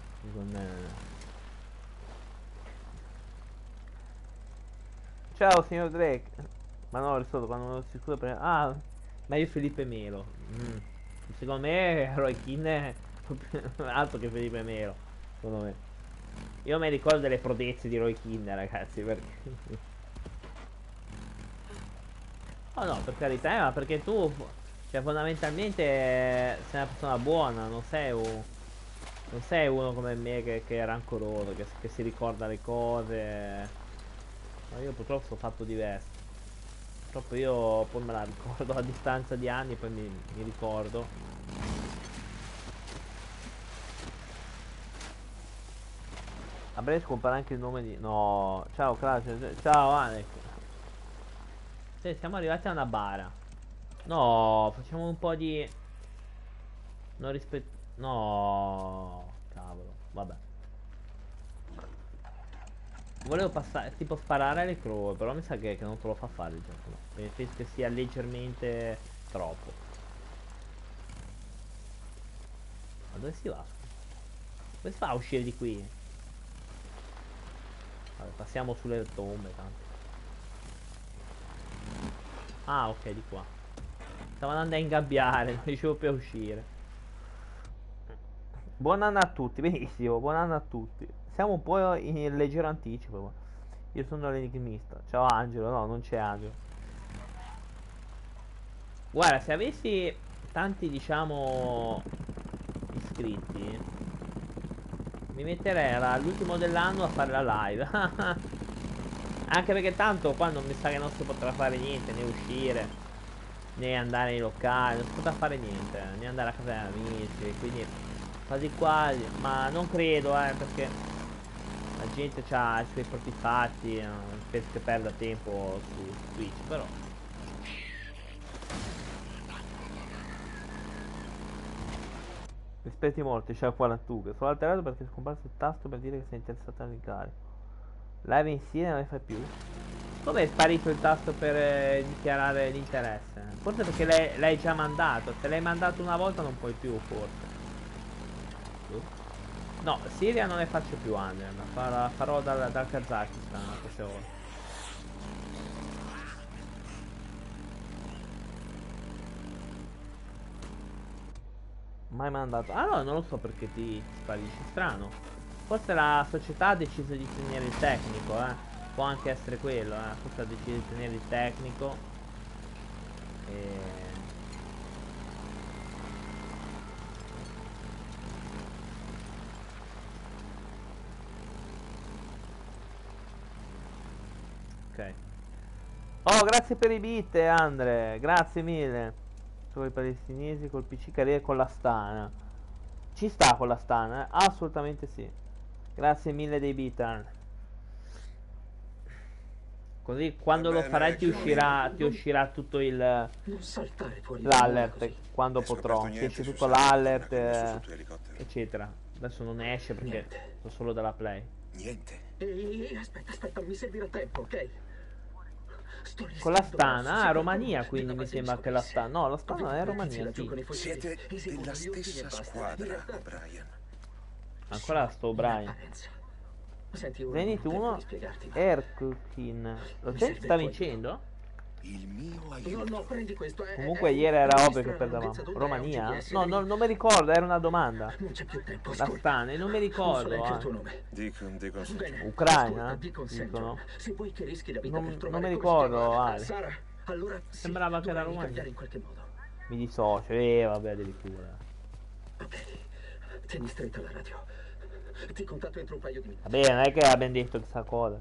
Ciao signor Drake. Ma no, risolto quando non si scusa per... Ah, meglio Felipe Melo. Secondo me Roy Keane è altro che Felipe Melo. Secondo me. Io mi ricordo delle prodezze di Roy Keane, ragazzi, perché... Oh no, per carità, ma perché tu, cioè, fondamentalmente sei una persona buona, non sei uno come me che è rancoroso, che si ricorda le cose. Ma io purtroppo sono fatto diverso. Purtroppo io poi me la ricordo a distanza di anni, poi mi ricordo. A breve scompare anche il nome di... No, ciao Crash, ciao Alex. Sì, siamo arrivati a una bara. No, facciamo un po' di... Non rispetto... No, cavolo, vabbè. Volevo passare, tipo sparare alle crowe, però mi sa che non te lo fa fare il gioco, no. Penso che sia leggermente troppo. Ma dove si va? Come si fa a uscire di qui? Vabbè, passiamo sulle tombe tanto. Ah, ok, di qua. Stavo andando a ingabbiare, non riuscivo più a uscire. Buon anno a tutti, benissimo, buon anno a tutti. Siamo un po' in leggero anticipo. Ma io sono l'enigmista. Ciao Angelo, no, non c'è Angelo. Guarda, se avessi tanti, diciamo, iscritti, mi metterei all'ultimo dell'anno a fare la live. Anche perché tanto qua non mi sa che non si potrà fare niente, né uscire, né andare nei locali, non si potrà fare niente, né andare a casa degli amici, quindi quasi quasi, ma non credo, perché la gente ha i suoi propri fatti, penso che perda tempo su Twitch, però. Rispetti molti, c'è qua la Tuga. Sono alterato perché è scomparso il tasto per dire che sei interessato al ricarico. Live insieme non ne fai più? Come è sparito il tasto per dichiarare l'interesse? Forse perché l'hai già mandato. Se l'hai mandato una volta non puoi più, forse. No, Siria non ne faccio più, Under. La farò dal Kazakistan la prossima volta. Mai mandato. Ah no, non lo so perché ti sparisce. Strano. Forse la società ha deciso di tenere il tecnico, può anche essere quello, forse ha deciso di tenere il tecnico. Ok. Oh, grazie per i bit, Andre, grazie mille. Solo i palestinesi col PC carriera con l'Astana. Ci sta con l'Astana, assolutamente sì. Grazie mille dei bit. Così quando lo farai ti uscirà tutto l'alert quando potrò. Ti esce tutto l'alert, eccetera. Adesso non esce perché sono solo dalla Play. Niente. Aspetta, mi servirà tempo, ok? Con l'Astana, Romania, quindi mi sembra che l'Astana. No, l'Astana è Romania, sì. Siete della stessa squadra, Brian. Ancora sto Brian. Zenith 1, Erkukin. Lo Zenith sta vincendo? Il mio aiuto. No, prendi questo. Comunque ieri era ovvio che perdevamo. Romania? No, non mi ricordo, era una domanda. Non c'è più tempo. L'Astana, non mi ricordo. Dico Ucraina? Dicono. Se vuoi che rischi la vita Non mi ricordo, Ale. Allora sembrava che era Romania. in qualche modo. Mi dissocio, vabbè, addirittura. Ok, tieni stretta la radio. Ti contatto entro un paio di minuti. Vabbè, non è che abbiamo detto questa cosa.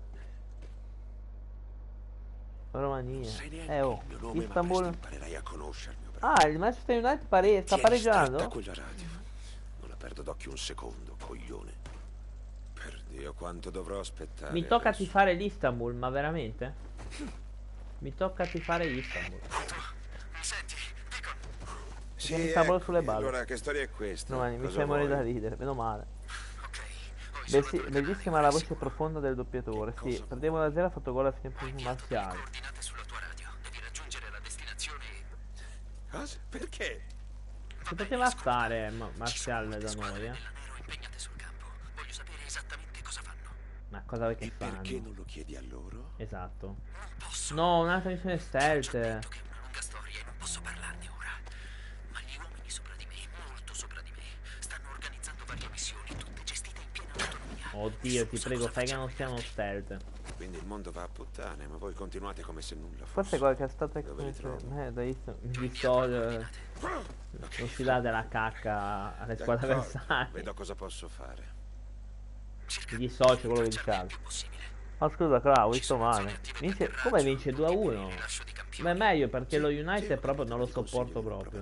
Romania. Istanbul. Imparerai a conoscermi, Ah, il Manchester United sta pareggiando? quella radio. Non la perdo d'occhio un secondo, coglione. Per Dio, quanto dovrò aspettare. Mi tocca adesso. tifare l'Istanbul, ma veramente? Mi tocca tifare l'Istanbul. Senti, Sì, mi sta proprio sulle balle. Allora, che storia è questa? No, mi Cosa fai morire vuoi? da ridere, meno male. Bellissima la voce profonda del doppiatore. Sì, perdevo 1-0, ha fatto gol a fine primo marziale. Sulla tua radio, devi raggiungere la destinazione. Cosa? Perché? Si poteva stare marziale da noi, Impegnate sul campo. Voglio sapere esattamente cosa fanno. Ma cosa vuoi che fanno? Perché non lo chiedi a loro? Esatto. No, un'altra missione stealth. Che è una lunga storia e non posso parlarne ora. Ma gli uomini sopra di me, molto sopra di me, stanno organizzando varie missioni, tutte gestite in piena autonomia. Oddio, ti prego, fai che non siano stealth. Quindi il mondo va a puttane, ma voi continuate come se nulla fosse. Forse qualche stato Dove li trovo? mi dissocio. Non si dà della cacca alle squadre avversarie. Vedo cosa posso fare. Mi dissocio quello che diciamo. Ma scusa, Clau, ho visto male. Come vince 2-1? Ma è meglio perché lo United proprio non lo sopporto proprio.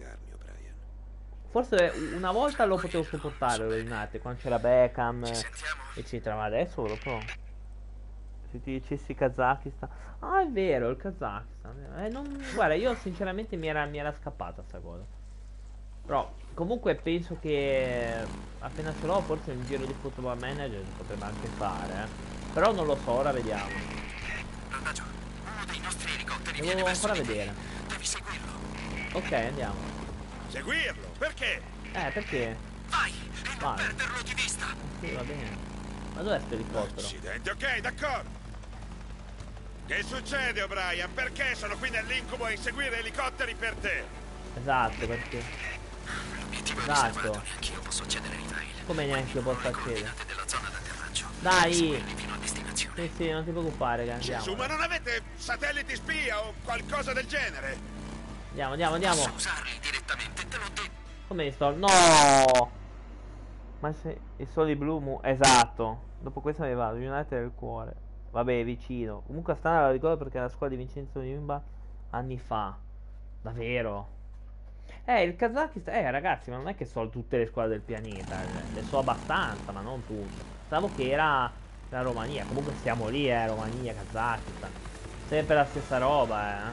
Forse una volta lo potevo sopportare lo United, quando c'era Beckham, eccetera, ma adesso proprio. Se ti dicessi Kazakistan. Ah, è vero, il Kazakistan. Guarda, io sinceramente mi era scappata sta cosa. Però comunque penso che appena ce l'ho forse un giro di Football Manager si potrebbe anche fare, Però non lo so, ora vediamo. Devo ancora vedere. Devi seguirlo. Ok, andiamo. Seguirlo? Perché? Perché? Vai, e non perderlo di vista. Sì, va bene. Ma dov'è sto elicottero? Accidenti, ok, d'accordo. Che succede, O'Brien? Perché sono qui nell'incubo a inseguire elicotteri per te? Esatto, perché... L'obiettivo è Esatto. riservato, neanche io posso accedere ai file. Come neanche io posso accedere? Coordinate della zona d'atterraggio. Dai! Seguirli fino a destinazione. Sì, sì, non ti preoccupare che andiamo. Gesù, ma non avete satelliti spia o qualcosa del genere? Andiamo. Posso usarli direttamente, te l'ho detto. Come sto? No! Ma se i soli blu esatto. Dopo questo ne vado. United del cuore. Vabbè, vicino. Comunque Astana la ricordo perché era la squadra di Vincenzo Imba anni fa. Davvero. Il Kazakistan. Ragazzi, ma non è che so tutte le squadre del pianeta. Le so abbastanza, ma non tutte. Pensavo che era la Romania. Comunque siamo lì, Romania, Kazakistan. Sempre la stessa roba,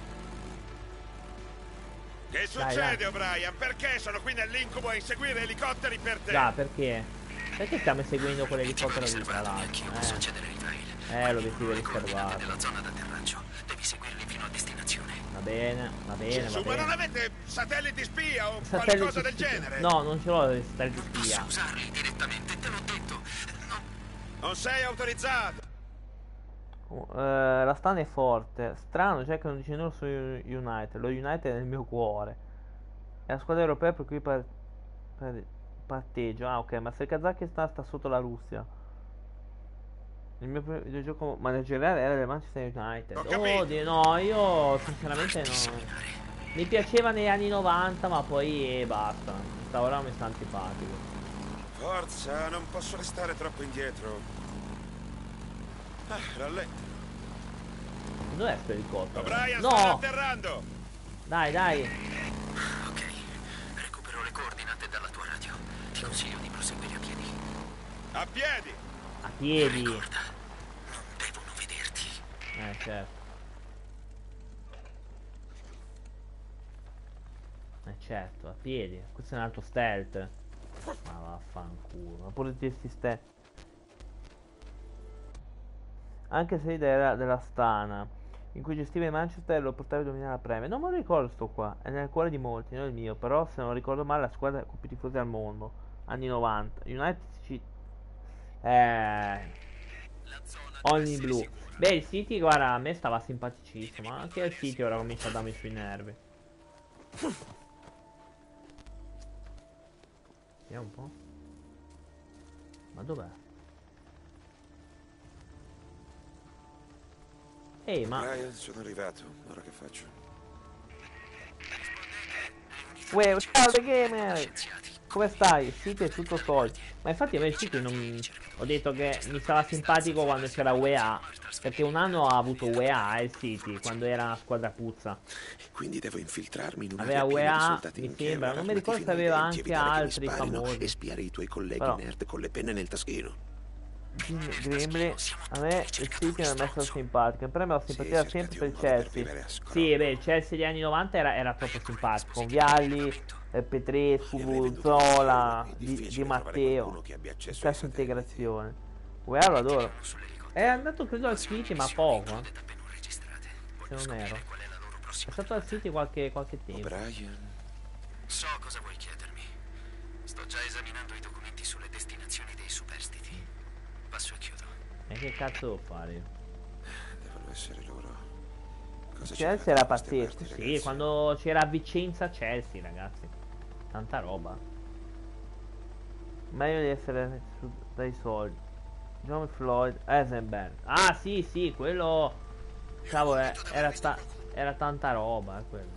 Che succede, O'Brien? Perché sono qui nell'incubo a inseguire elicotteri per te? Già, perché? Perché stiamo seguendo quell'elicottero lì, tra l'altro? Neanche io posso accedere ai file. L'obiettivo è riservato. Della zona d'atterraggio. Devi seguirli fino a destinazione. Va bene. Gesù, ma non avete satelliti spia o Satelliti qualcosa del spia. genere? No, non ce l'ho i satelliti spia. Posso usarli direttamente, te l'ho detto. Non sei autorizzato. La Stan è forte. Strano, cioè che non dice nulla su United. Lo United è nel mio cuore. È la squadra europea per cui parteggio. Ah, ok, ma se il Kazakistan sta sotto la Russia. Il mio videogioco manageriale era del Manchester United. No, io sinceramente non. Mi piaceva negli anni 90, ma poi basta. Questa ora mi sta antipatico. Forza, non posso restare troppo indietro. Rallento. Dov'è sto elicottero? O'Brien, No! sta atterrando! Dai. Ok, recupero le coordinate dalla tua radio. Ti consiglio di proseguire a piedi. A piedi! A piedi. Ricorda, non devono vederti. Certo, a piedi. Questo è un altro stealth. Ma vaffanculo. Ma pure questi stealth. Anche se l'idea era della Stana, in cui gestiva il Manchester e lo portava a dominare la Premier. Non me lo ricordo sto qua, è nel cuore di molti, non il mio. Però se non ricordo male la squadra più tifosa al mondo, anni 90. United Only Blue. Beh, il City, guarda, a me stava simpaticissimo, ma anche il City ora comincia a darmi sui nervi. Vediamo un po'. Ma dov'è? Ma... Brian, sono arrivato. Ora che faccio? Uè, ciao The Gamer! Come stai? Il City è tutto solito. Ma infatti a me il City non... Ho detto che mi stava simpatico quando c'era UEA. Perché un anno ha avuto UEA il City, quando era una squadra puzza. Quindi devo infiltrarmi in una aveva UEA, mi sembra. Non mi ricordo se aveva anche altri famosi. E spiare i tuoi colleghi nerd con le penne nel taschino. Grimbley, a me il City mi ha messo simpatico. Per me ho simpatia sempre per il Chelsea. Sì, beh, il Chelsea degli anni 90 era troppo simpatico. Con Vialli, Petrescu, Zola, Di Matteo. Stessa integrazione. UEA lo adoro. È andato credo al City, ma poco. Se non ero. È stato al City qualche tempo. So cosa vuoi chiedermi. Sto già esaminando i documenti sulle destinazioni dei superstiti. Passo e chiudo. E che cazzo devo fare? Devono essere loro. Chelsea era pazzesco. Sì, quando c'era Vicenza Chelsea, ragazzi. Tanta roba. Meglio di essere dai soldi. John Floyd Eisenberg. Ah sì, quello. Cavolo, era tanta roba, quello.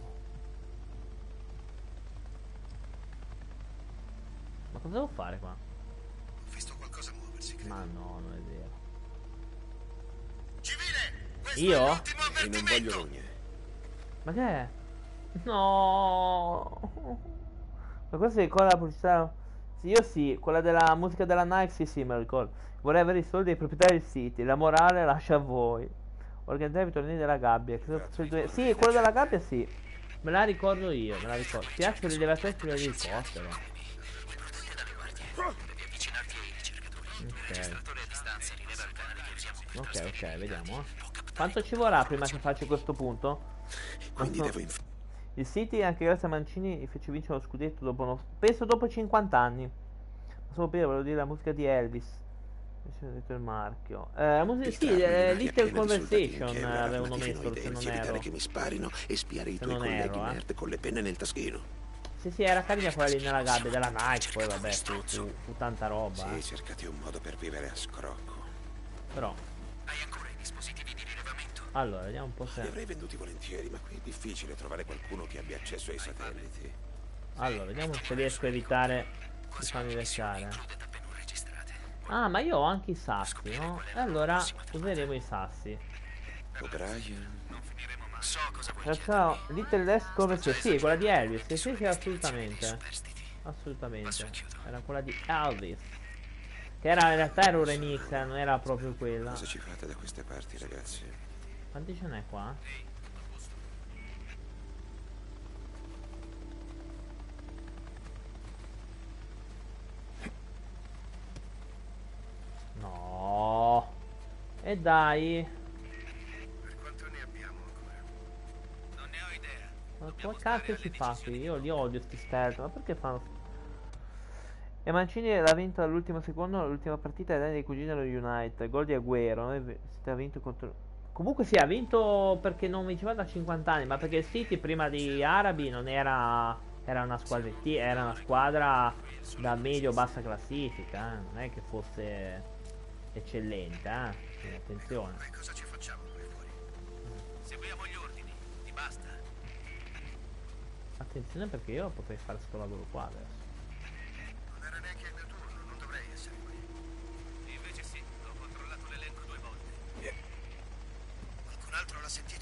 Ma cosa devo fare qua? Ho visto qualcosa muoversi. Ma no, non è vero. Civile! Io? E non voglio rogne. Ma che è? No. Ma questo ricorda la pubblicità? Sì, io sì, quella della musica della Nike, sì, me lo ricordo. Vorrei avere i soldi dei proprietari del City. La morale lascia a voi. Organizzare i tornei della gabbia. Sì, quello della gabbia sì. Me la ricordo io, me la ricordo. Piazza delle elevatori sulle elicottero. Ok, vediamo. Quanto ci vorrà prima che faccia questo punto? Quindi devo il City, anche grazie a Mancini, fece vincere lo scudetto dopo penso dopo 50 anni. Ma solo per volevo dire la musica di Elvis. ho detto il marchio. Sì, Little Conversation avevano messo, se non ero. che mi sparino e spiare i Se tuoi non colleghi ero, nerd con le penne nel taschino. Sì, era carina quella lì nella gabbia della Nike, poi vabbè, fu tanta roba. Sì, cercate un modo per vivere a scrocco. Però. Hai ancora i dispositivi di rilevamento? Allora, vediamo un po' se. Li avrei venduti volentieri, ma qui è difficile trovare qualcuno che abbia accesso ai satelliti. Allora, vediamo se riesco a evitare di farmi lecciare. Ah, ma io ho anche i sassi, no? E allora useremo i sassi. O'Brien. So cosa vuoi Facciamo Little Less Conversation. Sì, quella di Elvis. Sì, assolutamente. Assolutamente. Era quella di Elvis. Che era in realtà era un remix, non era proprio quella. Cosa ci fate da queste parti, ragazzi? Quanti ce n'è qua? No. E dai. Per quanto ne abbiamo ancora? Non ne ho idea. Ma come cazzo si fa qui? Io li odio sti stealth. Ma perché fanno? E Mancini l'ha vinto all'ultimo secondo l'ultima partita ai danni dei cugini dello United. Gol di Agüero. Ha vinto contro. Comunque sì, ha vinto perché non vinceva da 50 anni. Ma perché il City prima di Arabi non era. Era una squadrettina. Era una squadra da medio-bassa classifica. Non è che fosse eccellente. Quindi attenzione. Cosa ci facciamo qui fuori? Seguiamo gli ordini, ti basta. Attenzione perché io potrei fare sto lavoro qua adesso. Non era neanche il mio turno, non dovrei essere qui. Invece sì, ho controllato l'elenco 2 volte. Qualcun altro l'ha sentito?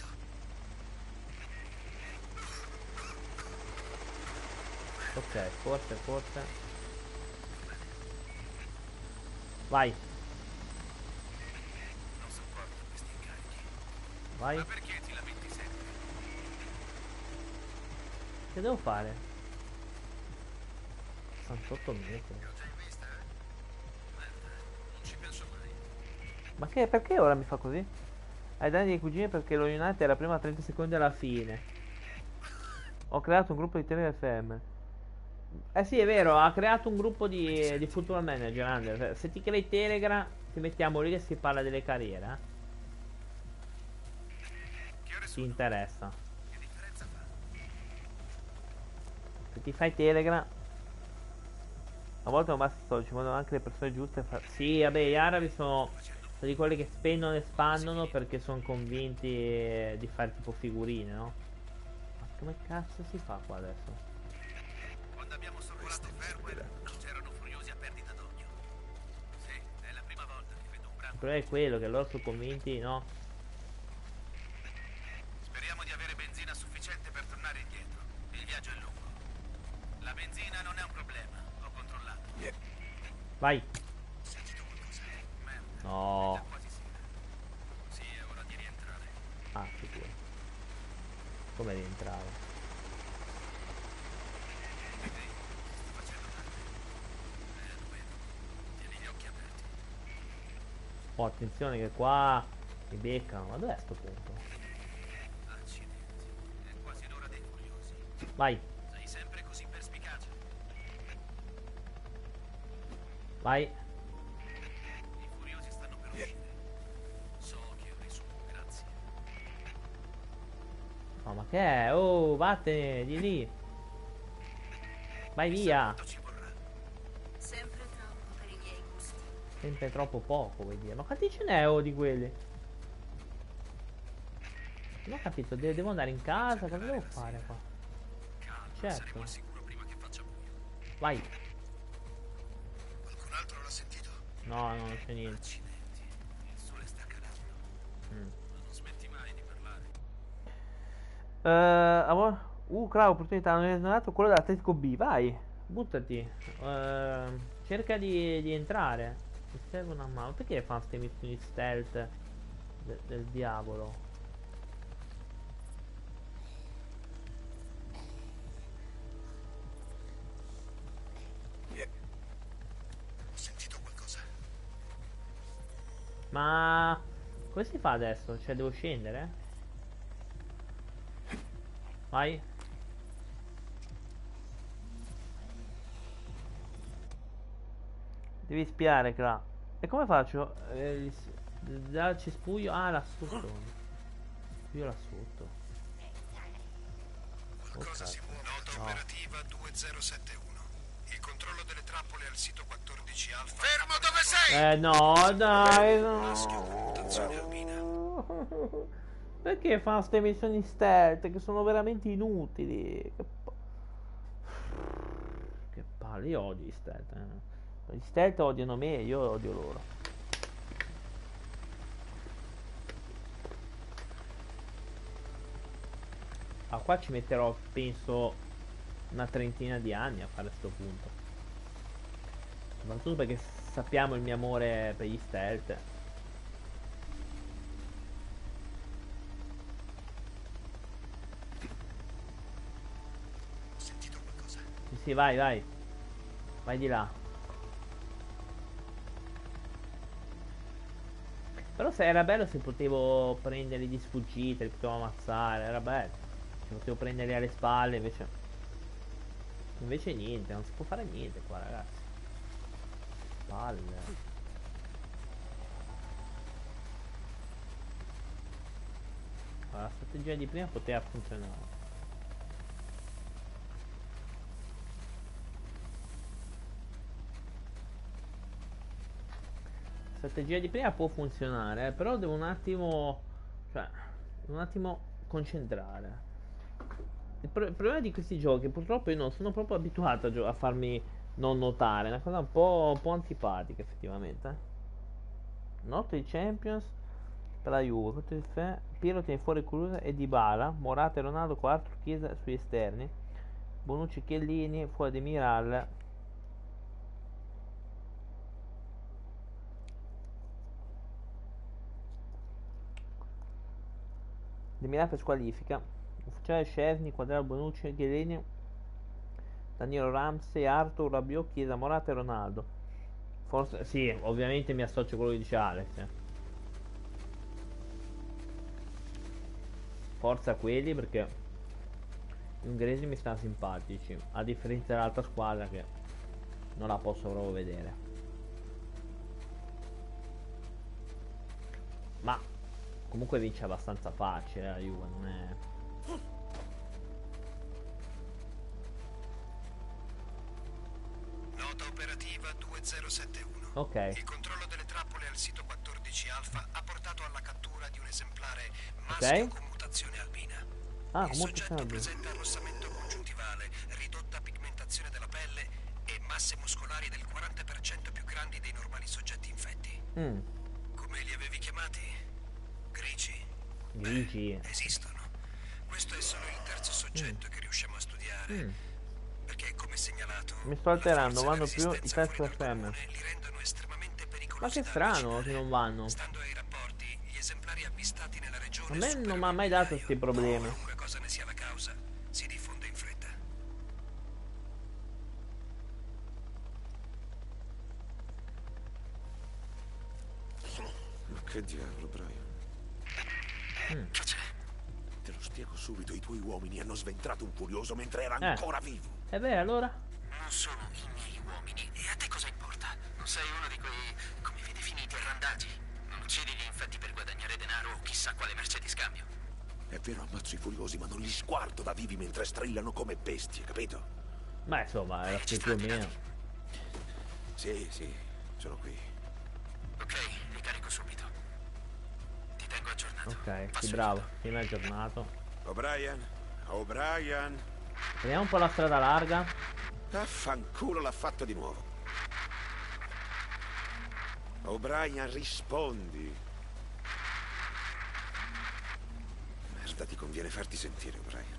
Ok, forse. Vai. Non sopporto questi incarichi. Vai. Ma perché ti lamenti sempre? Che devo fare? 68 metri. L'ho già in vista, Merda, non ci penso mai. Ma che, perché ora mi fa così? Ai danni dei cugini perché lo United era prima a 30 secondi alla fine. Ho creato un gruppo di Telegram FM. Eh sì, è vero, ha creato un gruppo di Football Manager, Ander. Se ti crei Telegram, ti mettiamo lì e si parla delle carriere, Ti interessa. Che differenza fa? Se ti fai Telegram, a volte non basta soldi, ci vogliono anche le persone giuste. Sì, vabbè, gli arabi sono di quelli che spendono e spandono perché sono convinti di fare tipo figurine, no? Ma come cazzo si fa qua adesso? Quando abbiamo sorvolato Farewell, c'erano furiosi a perdita d'occhio. Sì, è la prima volta che vedo un branco. Il problema è quello che loro sono convinti, no? Speriamo di avere benzina sufficiente per tornare indietro. Il viaggio è lungo. La benzina non è un problema, ho controllato. Vai. Ho sentito qualcosa. Merda. No. È già quasi sera. Sì, è ora di rientrare. Ah, sicuro. Come rientrare? Ehi, sto facendo tardi. Lo vedo. Tieni gli occhi aperti. Oh, attenzione che qua mi beccano. Ma dov'è sto punto? Accidenti. È quasi l'ora dei furiosi. Vai. Sei sempre così perspicace. Vai. I furiosi stanno per uscire. So che ho reso grazie. No, ma che è? Oh, vattene di lì. Vai via. Quanto ci vorrà? Sempre troppo per i miei gusti. Sempre troppo poco, vuoi dire. Ma quanti ce n'è di quelli? Non ho capito, devo andare in casa. Cosa devo fare qua? Certo. Saremo al sicuro prima che faccia buio. Vai. Qualcun altro l'ha sentito? No, non c'è niente. Accidenti. Il sole sta calando. Mm. Ma non smetti mai di Clau, parlare. opportunità, non hai esonerato quello dell'Atletico B, vai, buttati. Cerca di entrare. Mi serve una mano. Perché fanno queste missioni stealth del diavolo? Ho sentito qualcosa. Ma come si fa adesso? Cioè devo scendere? Vai. Devi spiare, Cla. E come faccio? Dal cespuglio. Ah, là sotto. Io là sotto. Qualcosa si muove. Nota operativa 2071. Il controllo delle trappole al sito 14 Alfa. Fermo dove sei! No, dai, Mutazione albina. no. Perché fanno queste missioni stealth che sono veramente inutili? Che palle, io odio gli stealth. Gli stealth odiano me, io odio loro. Ah, qua ci metterò, penso, una trentina di anni a fare a sto punto. Soprattutto perché sappiamo il mio amore per gli stealth. Ho sentito qualcosa. Sì, sì, vai, vai. Vai di là. Però se era bello se potevo prenderli di sfuggita, li potevo ammazzare, era bello. Se potevo prenderli alle spalle, invece niente, non si può fare niente qua, ragazzi. Palle. La strategia di prima poteva funzionare. La strategia di prima può funzionare, però devo un attimo, cioè, un attimo concentrare. Il problema di questi giochi, purtroppo io non sono proprio abituato a farmi non notare, è una cosa un po' antipatica effettivamente. Notte di Champions per la Juve, Pirlo tiene fuori Cruz e Dybala, Morata e Ronaldo, 4 Chiesa sugli esterni, Bonucci, Chiellini, fuori di Miral. Di Milan per squalifica, ufficiale Szczesny, Quadraro, Bonucci, Chiellini, Danilo, Ramsey, Arthur, Rabiot, Chiesa, Morata e Ronaldo. Forse, sì, ovviamente mi associo a quello che dice Alex. Forza a quelli perché gli ungheresi mi stanno simpatici, a differenza dell'altra squadra che non la posso proprio vedere. Ma comunque vince abbastanza facile la Juve, non è... Nota operativa 2071. Ok. Il controllo delle trappole al sito 14 Alfa ha portato alla cattura di un esemplare maschio con mutazione albina. Ah, il soggetto presenta arrossamento congiuntivale, ridotta pigmentazione della pelle e masse muscolari del 40% più grandi dei normali soggetti infetti. Come li avevi chiamati? Grigi? Grigi. Esistono. Questo è solo il terzo soggetto che riusciamo a studiare. Perché, come segnalato, mi sto alterando, vanno più i test FM. Ma che strano che non vanno. Stando ai rapporti, gli esemplari avvistati nella regione a me non mi ha mai dato questi problemi. Qualunque cosa ne sia la causa, si diffonde in fretta. Ma che diavolo, Brian? Che c'è? Te lo spiego subito, i tuoi uomini hanno sventrato un furioso mentre era ancora vivo. E beh, allora? Non sono i miei uomini, e a te cosa importa? Non sei uno di quei, come vi definite, randagi? Non uccidi gli infetti per guadagnare denaro o chissà quale merce di scambio. È vero, ammazzo i furiosi, ma non li sguardo da vivi mentre strillano come bestie, capito? Ma insomma, era più o meno. Sì, sono qui. Ok, li carico subito. Ti tengo aggiornato. Ok, sì, bravo, tieni aggiornato. O'Brien. Vediamo un po' la strada larga. Affanculo, l'ha fatto di nuovo. O'Brien, rispondi. Merda, ti conviene farti sentire, O'Brien.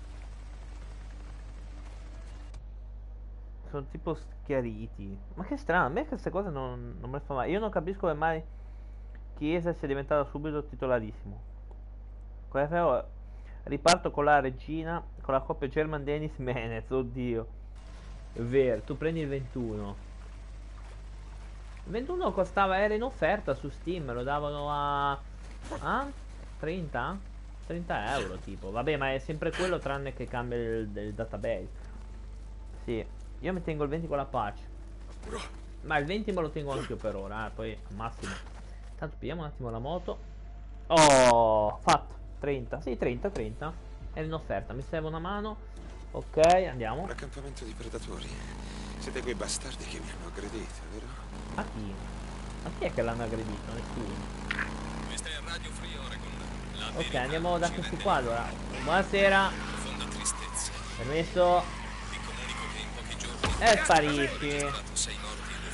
Sono tipo schiariti. Ma che strano, a me queste cose non me le fa mai. Io non capisco come mai Chiesa sia diventato subito titolarissimo. Come fai? Riparto con la regina, con la coppia German Dennis Menez, oddio. È vero, tu prendi il 21. Il 21 costava, era in offerta su Steam, lo davano a 30? 30 euro tipo. Vabbè, ma è sempre quello tranne che cambia il database. Sì, io mi tengo il 20 con la patch. Ma il 20 me lo tengo anche io per ora, poi al massimo. Tanto pigliamo un attimo la moto. Oh, fatto. 30, sì, 30. È in offerta, mi serve una mano. Ok, andiamo. Un accampamento di predatori. Siete quei bastardi che mi hanno aggredito, vero? Ma chi? Ma chi è che l'hanno aggredito? Nessuno. Questa è Radio Free Oregon. Ok, andiamo da questi qua allora. Buonasera. Profonda tristezza. Permesso. Vi comunico che in pochi giorni Sparisci. 6 morti e 2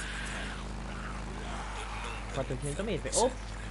feriti. 400 metri. Oh.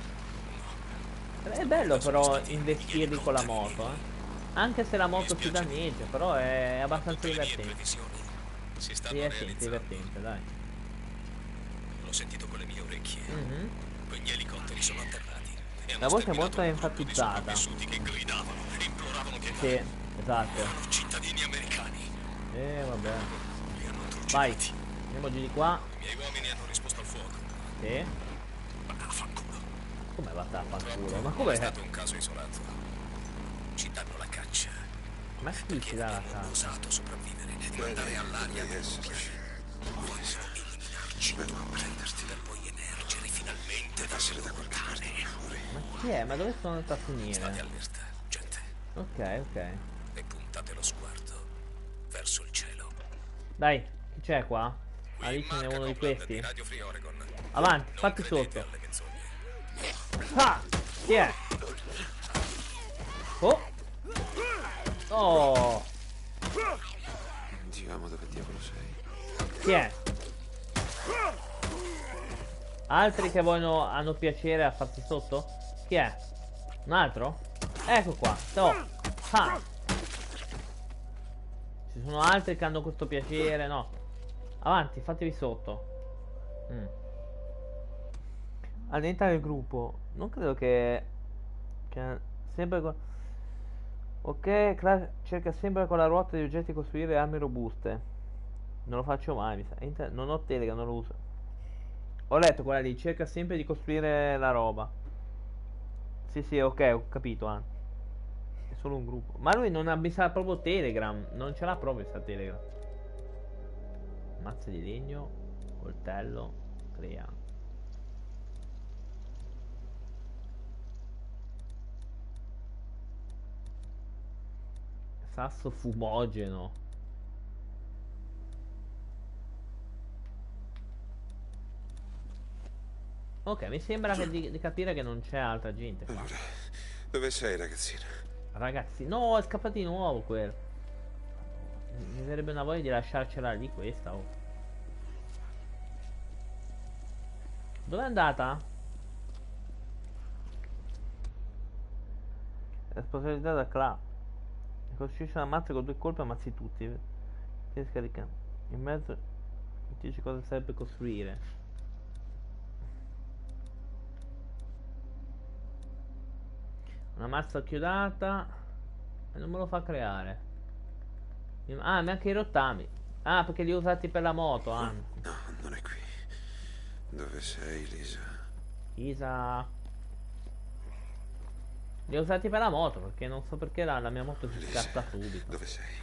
È bello però investirli con la moto, Anche se la moto si danneggia, però è abbastanza divertente. Divertente, dai. L'ho sentito con le mie orecchie. Quegli elicotteri sono atterrati. La voce è molto enfatizzata. Che gridavano e imploravano che sì, esatto. cittadini americani. Vabbè. Vai, andiamo giù di qua. I miei uomini hanno risposto al fuoco. Sì. Vaffanculo. Come va a fanculo? Ma come è stato un caso isolato? Ci danno la caccia. Ma chi ci dà la caccia? Hanno osato sopravvivere e mandare all'aria per vogliono eliminarci per poi emergere finalmente da essere da qualche parte. Ma chi è? Ma dove sono andato a finire? State allerta, gente. Ok. E puntate lo sguardo verso il cielo. Dai, chi c'è qua? Ah, lì ce n'è uno di questi. Avanti, fatti sotto. Ah! Chi è? Oh! Dio, dove diavolo sei? Chi è? Altri che hanno piacere a farti sotto? Chi è? Un altro? Ecco qua. Ah! Ci sono altri che hanno questo piacere, no? Avanti, fatevi sotto. Allentare il gruppo. Non credo che sempre con... Ok, cerca sempre con la ruota di oggetti costruire armi robuste. Non lo faccio mai, mi sa. Non ho Telegram, non lo uso. Ho letto quella lì, cerca sempre di costruire la roba. Sì, ok, ho capito, È solo un gruppo. Ma lui non ha, mi sa proprio Telegram. Non ce l'ha proprio, mi sa Telegram. Mazza di legno, coltello, crea. Sasso fumogeno. Ok, mi sembra di capire che non c'è altra gente qua. Allora, dove sei, ragazzina? Ragazzi, no, è scappato di nuovo quello. Mi verrebbe una voglia di lasciarcela lì questa, oh. Dove è andata? Responsabilità da Cla. Costruisci una mazza con 2 colpi, ammazzi tutti. Ti scarica. In mezzo ti dici cosa serve costruire. Una mazza chiodata. E non me lo fa creare. Ah, neanche i rottami. Ah, perché li ho usati per la moto. No, non è qui. Dove sei, Lisa? Lisa. Li ho usati per la moto, perché non so perché la mia moto si scatta subito. Dove sei?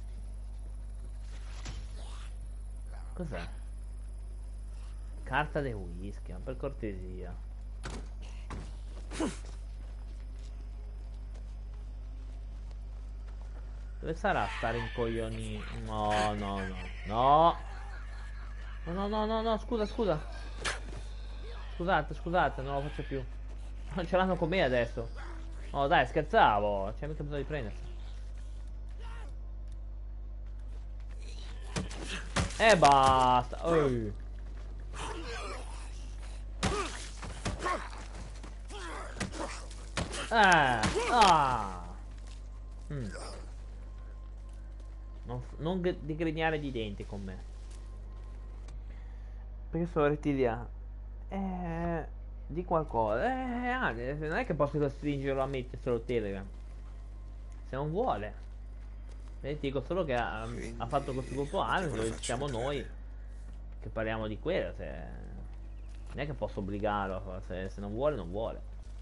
Cos'è? Carta dei whisky, ma per cortesia. Dove sarà stare in coglioni? No, scusa. Scusate, non lo faccio più. Non ce l'hanno con me adesso. Oh dai, scherzavo, c'è mica bisogno di prendersi. E basta. Non digrignare di denti con me. Perché sono rettiliano. Di qualcosa. Non è che posso costringerlo a metterselo Telegram. Se non vuole. Dico solo che ha fatto questo gruppo armi dove siamo noi che parliamo di quello. Non è che posso obbligarlo. Se non vuole, non vuole.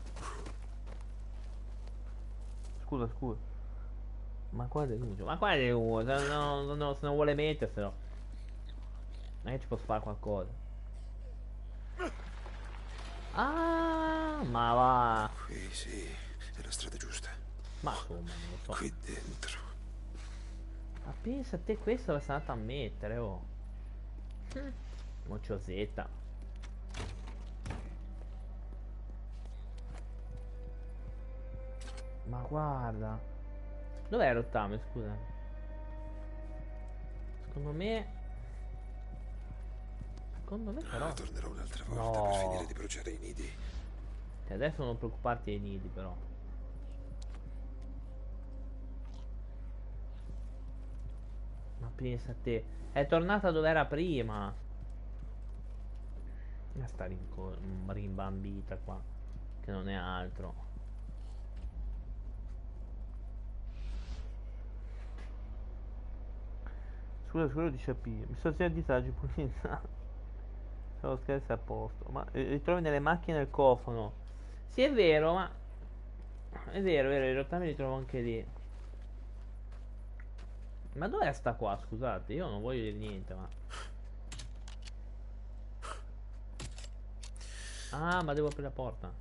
Scusa. Ma qua è denuncia. Se non vuole metterselo. Non è che ci posso fare qualcosa. Ah, ma va. Qui sì, è la strada giusta. Ma insomma, non lo so. Qui dentro. Ma pensa a te, questo l'è andato a mettere, oh. Mociosetta. Ma guarda. Dov'è il rottame, scusa? Secondo me però tornerò un'altra volta per finire di bruciare i nidi. E adesso non preoccuparti dei nidi, però. Ma pensa a te, è tornata dove era prima. Sta rimbambita qua, che non è altro. Scusa, quello dice P. Mi sto sia a disagio pulizzato. Se lo scherzo è a posto. Ma ritrovi nelle macchine il cofano. Sì, è vero, ma è vero, in realtà mi ritrovo anche lì. Ma dov'è sta qua? Scusate, io non voglio dire niente, ma ah, ma devo aprire la porta.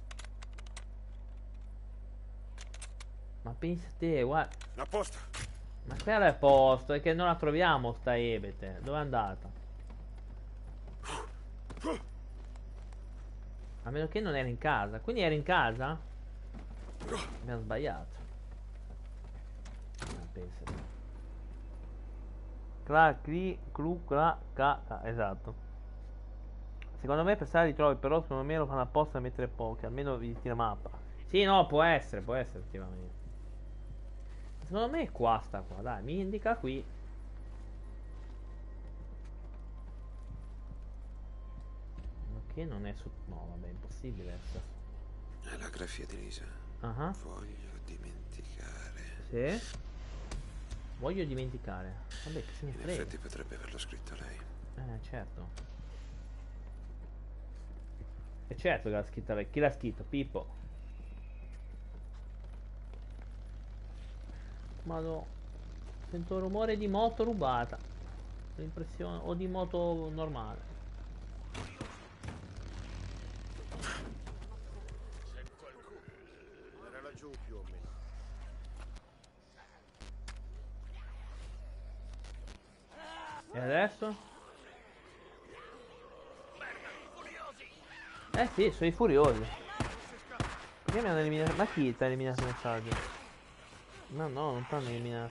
Ma pensa te, guarda. A posto. Ma quella è a posto, è che non la troviamo sta ebete. Dove è andata? A meno che non era in casa. Quindi era in casa? Abbiamo sbagliato. Pensa. Esatto. Secondo me per stare ritrovi, però secondo me lo fanno apposta a mettere poche. Almeno visiti la mappa. Sì, no, può essere effettivamente. Secondo me è qua, sta qua, dai, mi indica qui. Che non è su... no, vabbè, è impossibile essere. È la grafia di Lisa. Voglio dimenticare. Sì? Voglio dimenticare. Vabbè, che se ne frega. In effetti potrebbe averlo scritto lei. Certo. E certo che l'ha scritto lei. Chi l'ha scritto? Pippo. Madò. Sento un rumore di moto rubata. L'impressione. O di moto normale. Era laggiù più o meno. E adesso? Sì, sono i furiosi. Perché mi hanno eliminato? Ma chi ti ha eliminato il messaggio? No, non ti hanno eliminato.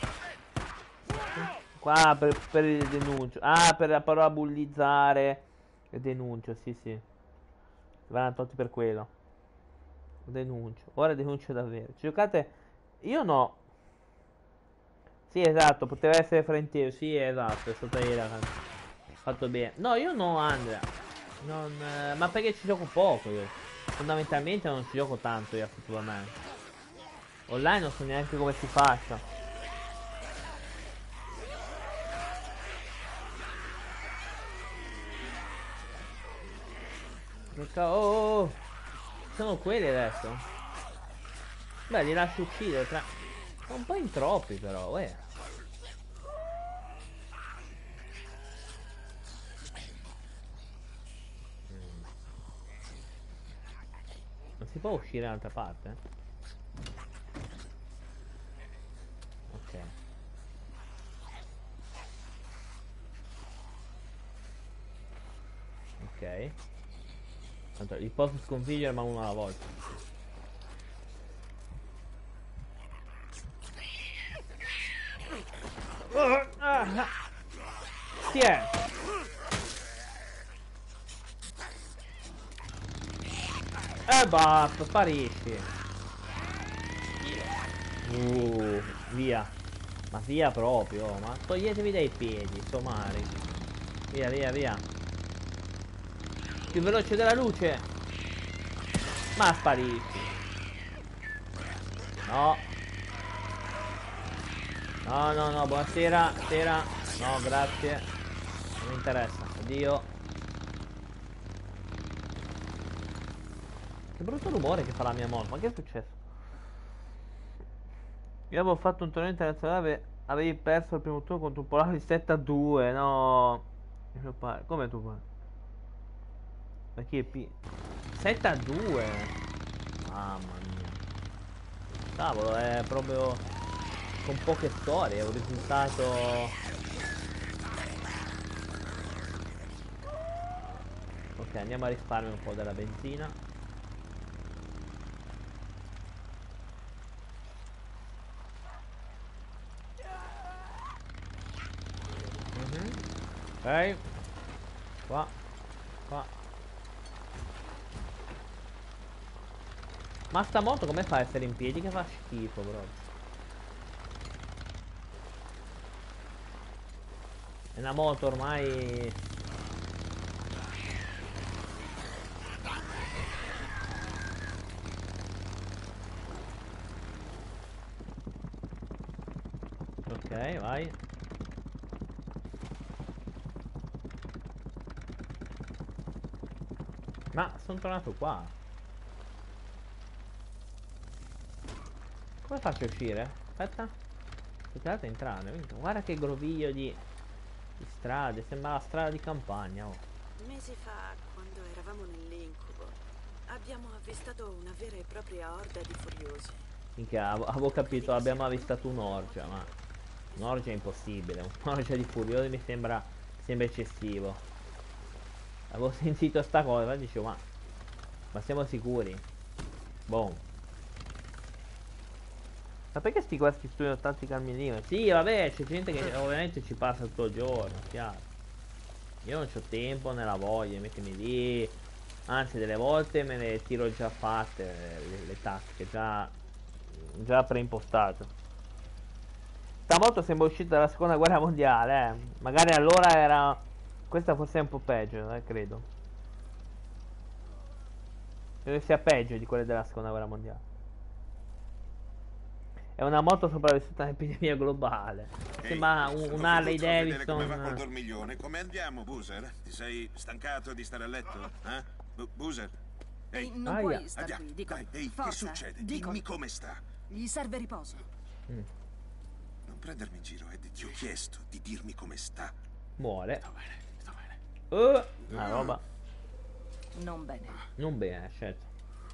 Qua per il denuncio. Ah, per la parola bullizzare. Il denuncio, sì. Vanno tolti per quello. Denuncio. Ora denuncio davvero. Ci giocate? Io no. Sì, esatto, poteva essere fraintero. Sì, esatto, è stata ieri. Fatto bene. No, io no, Andrea. Ma perché ci gioco poco io. Fondamentalmente non ci gioco tanto io effettivamente. Online non so neanche come si faccia. Oh. Sono quelli adesso. Beh, li lascio uccidere tra... Sono un po' in troppi però, Non si può uscire dall'altra parte? Ok. Ok. Tanto li posso sconfiggere ma uno alla volta. Chi è? Basta, sparisci. Via. Ma via proprio. Ma toglietevi dai piedi, somari. Via. Più veloce della luce. Ma sparisci. No, buonasera. Sera. No, grazie. Non mi interessa. Addio. Che brutto rumore che fa la mia moto. Ma che è successo? Io avevo fatto un torneo internazionale. Avevi perso il primo turno contro un polare di 7-2. No. Come tu fai? Ma chi è 7-2. Mamma mia. Cavolo, è proprio con poche storie, è un risultato. Ok, andiamo a risparmiare un po' della benzina. Ok. Qua. Ma sta moto come fa a essere in piedi? Che fa schifo, bro. È una moto ormai. Ok, vai. Ma sono tornato qua. Come faccio a uscire? Aspetta. Aspettate a entrare. Guarda che groviglio di strade. Sembra la strada di campagna. Oh. Mesi fa, quando eravamo nell'incubo, abbiamo avvistato una vera e propria orda di furiosi. Minchia, avevo capito, abbiamo avvistato un'orgia, ma un'orgia è impossibile. Un'orgia di furiosi mi sembra eccessivo. Avevo sentito sta cosa e dicevo, ma siamo sicuri? Boh. Ma perché questi studiano tattica al millimetro? Sì, vabbè, c'è gente che ovviamente ci passa tutto il giorno, chiaro. Io non c'ho tempo né la voglia di mettermi lì. Anzi, delle volte me le tiro già fatte, le tattiche, già preimpostate. Stavolta sembra uscita dalla seconda guerra mondiale, Magari allora era. Questa forse è un po' peggio, credo. Credo sia peggio di quelle della seconda guerra mondiale. È una moto sopravvissuta all'epidemia globale. Sembra un Harley Davidson. Come va col dormiglione? Come andiamo, Boozer? Ti sei stancato di stare a letto? Boozer? Ehi, non puoi stare qui, dico. Dai, ehi, che succede? Dimmi come sta. Gli serve riposo. Non prendermi in giro, Eddie. Ti ho chiesto di dirmi come sta. Muore. Sto bene. Una roba. Non bene. Non bene, certo.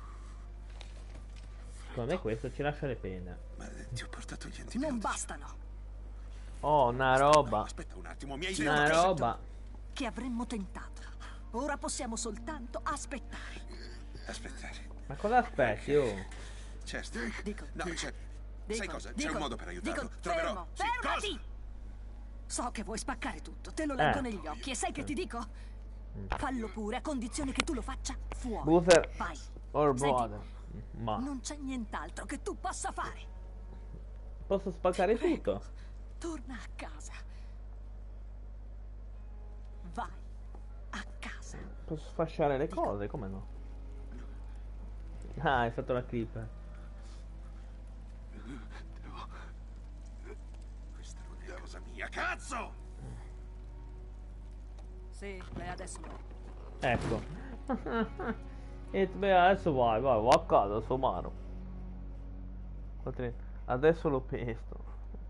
Secondo me questo ci lascia le penne. Ma ti ho portato gli antibiotici. Non bastano. Oh, una roba. Aspetta un attimo, mi hai detto una roba che avremmo tentato. Ora possiamo soltanto aspettare. Aspettare. Ma cosa aspetti, oh? Certo. Dico. No, c'è. Sai cosa? C'è un modo per aiutarlo. Troverò. Fermati! So che vuoi spaccare tutto, te lo leggo negli occhi. E sai che ti dico? Fallo pure, a condizione che tu lo faccia fuori. Boozer. Vai. Or brother. Ma non c'è nient'altro che tu possa fare. posso spaccare tutto. Torna a casa. Vai a casa. Posso sfasciare le cose, come no? Ah, hai fatto la clip. Questa non è cosa mia, cazzo! Sì, beh, adesso no. Ecco. E beh, adesso vai a casa, Somaro. Adesso lo pesto.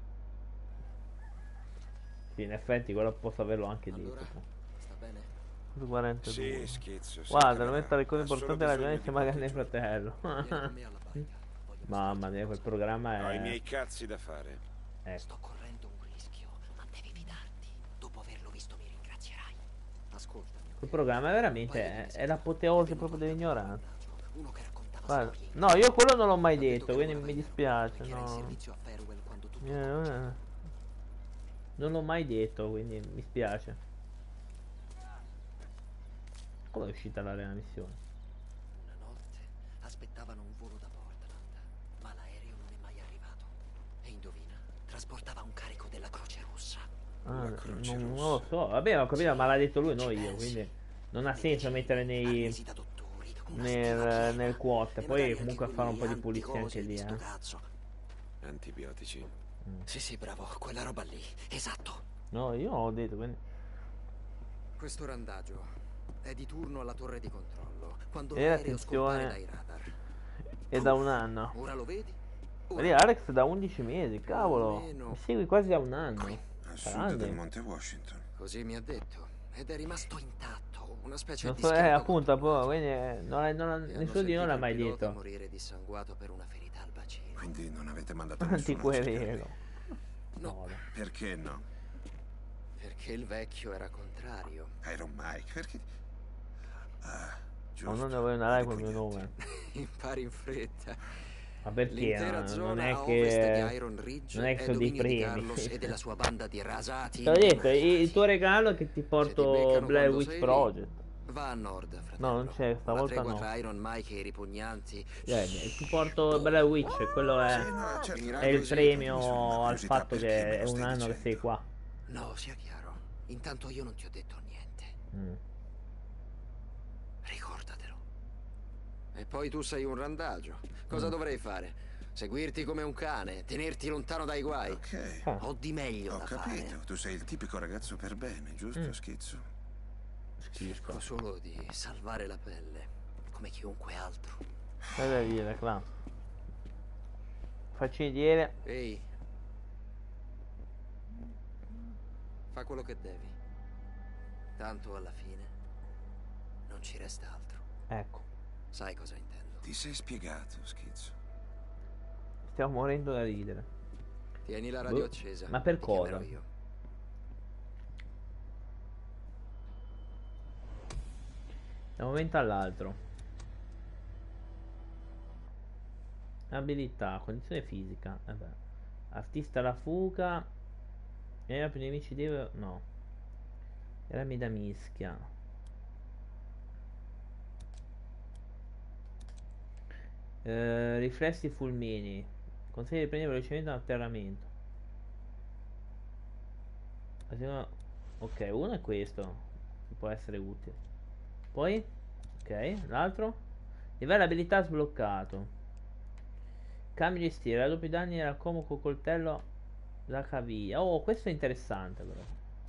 Sì, in effetti quello posso averlo anche allora, dietro. Sta bene? 42. Sì, schizzo. Guarda, devo mettere le cose importanti della giornata insieme a Grande Fratello. Mamma mia, quel programma è. Ho i miei cazzi da fare. Sto correndo un rischio, ma devi fidarti. Dopo averlo visto mi ringrazierai. Ascoltami. Quel programma è veramente è l'apoteosi proprio dell'ignoranza. Uno che raccontava Guarda, storie. no, io quello non l'ho mai detto, quindi mi dispiace, Era in no. servizio a Farewell quando tutto Non l'ho mai detto, quindi mi spiace. Come è uscita l'area missione? Una notte aspettavano un volo da Portland, ma l'aereo non è mai arrivato. E indovina, trasportava un carico della Croce Rossa. Non lo so, vabbè, ho capito, ma l'ha detto lui, non io, quindi non ha senso mettere nel quote. Poi comunque fare un po' di pulizia anche lì, Antibiotici. Sì, bravo, quella roba lì, esatto. No, io non l'ho detto, quindi. Questo randagio è di turno alla torre di controllo. Quando E l'aereo scompare attenzione, dai radar. è da un anno. Ora lo vedi? Vedi, Alex da 11 mesi, cavolo. meno. Mi segui quasi da un anno. A sud Grande. del Monte Washington. Così mi ha detto. Ed è rimasto intatto. una specie Non di so, scambio appunto, contro quindi nessuno di noi l'ha mai pilota detto. morire dissanguato per una ferita al bacino. Quindi non avete mandato Non ti nessuno a cercarli? querelo. No. Perché no? Perché il vecchio era contrario. Iron Mike, perché? Ah, Ma giusto. non ne voglio andare col mio nome. Impari in fretta. Ma perché? L'intera Non zona è a ovest di che... Iron Ridge Non è è che sono dei dominio di premi. Carlos e della sua banda di rasati. Te l'ho detto, il tuo regalo è che ti porto beccano Blair quando Witch sei lì, Project. Va a nord, fratello. No, non c'è, Una stavolta tregua no. tra Iron Mike e i ripugnanti. Ti porto Blair Witch, quello è, Sì, no, certo. è il Così, premio sono una al curiosità, fatto perché che me è lo un stai anno che sei dicendo? qua. No, sia chiaro. Intanto io non ti ho detto niente. Ricordatelo. E poi tu sei un randagio. Cosa dovrei fare? Seguirti come un cane, tenerti lontano dai guai. Ok. Ho di meglio Ho da capito. fare. Tu sei il tipico ragazzo per bene, giusto, Schizzo? Cerco solo di salvare la pelle, come chiunque altro. Cosa da dire, clan? Facci vedere. Ehi. Fa quello che devi. Tanto alla fine non ci resta altro. Ecco, Sai cosa intendo. Ti sei spiegato, Schizzo. stiamo morendo da ridere. Tieni la radio Boh, accesa. ma per ti cosa? chiamerò io. Da un momento all'altro. Abilità, condizione fisica. Vabbè. Artista alla fuga. Era più nemici deve. No. Rami da mischia. Riflessi fulmini. Consiglia di prendere velocemente un atterramento. Ok, uno è questo. Può essere utile. Poi, ok, l'altro. Livello abilità sbloccato. Cambio di stile, la doppio danni era comodo coltello la caviglia. Oh, questo è interessante però.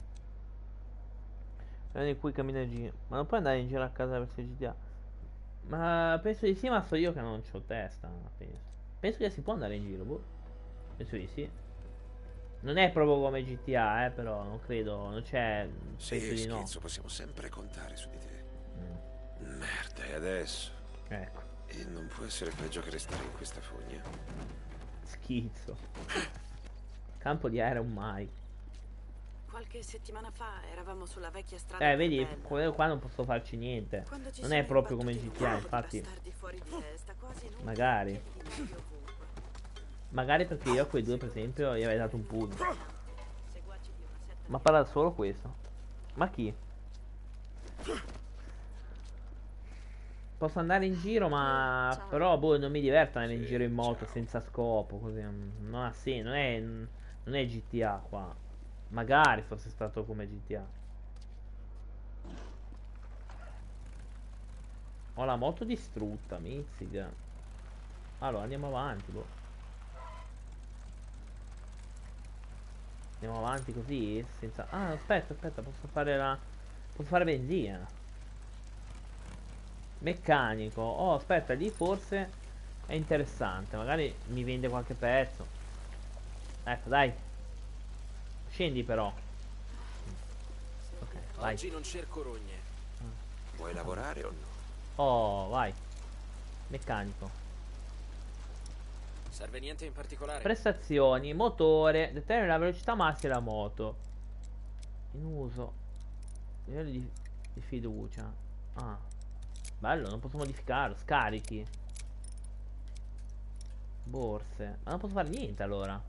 Di cui cammina in giro. Ma non puoi andare in giro a casa verso GTA. Ma penso di sì, ma so io che non c'ho testa. Penso che si può andare in giro, boh. Penso di sì. Non è proprio come GTA, però non credo, non c'è. Sì, Penso di no. Schizzo, possiamo sempre contare su di te. Merda, e adesso? Ecco. E non può essere peggio che restare in questa fogna. Schizzo. Campo di Iron Mike. Qualche settimana fa eravamo sulla vecchia strada. Vedi, qua non posso farci niente. Non è proprio come GTA, infatti. Magari. Magari perché io a quei due, per esempio, gli avrei dato un punto. Ma parla solo questo. Ma chi? Posso andare in giro, ma però boh, non mi diverto andare in giro in moto senza scopo, così non ha senso, non è GTA qua. Magari fosse stato come GTA. Ho la moto distrutta, mizzica. Allora andiamo avanti, boh. Andiamo avanti così, senza... Ah, aspetta, posso fare benzina. Meccanico. Oh, aspetta, lì forse è interessante. Magari mi vende qualche pezzo. Ecco, dai. Scendi però. Ok, vai. Oggi non cerco rogne. Vuoi lavorare o no? Oh, vai. Meccanico. Serve niente in particolare? Prestazioni, motore, determina la velocità massima della moto. In uso. Livello di fiducia. Ah. Bello, non posso modificarlo. Scarichi. Borse. Ma non posso fare niente allora.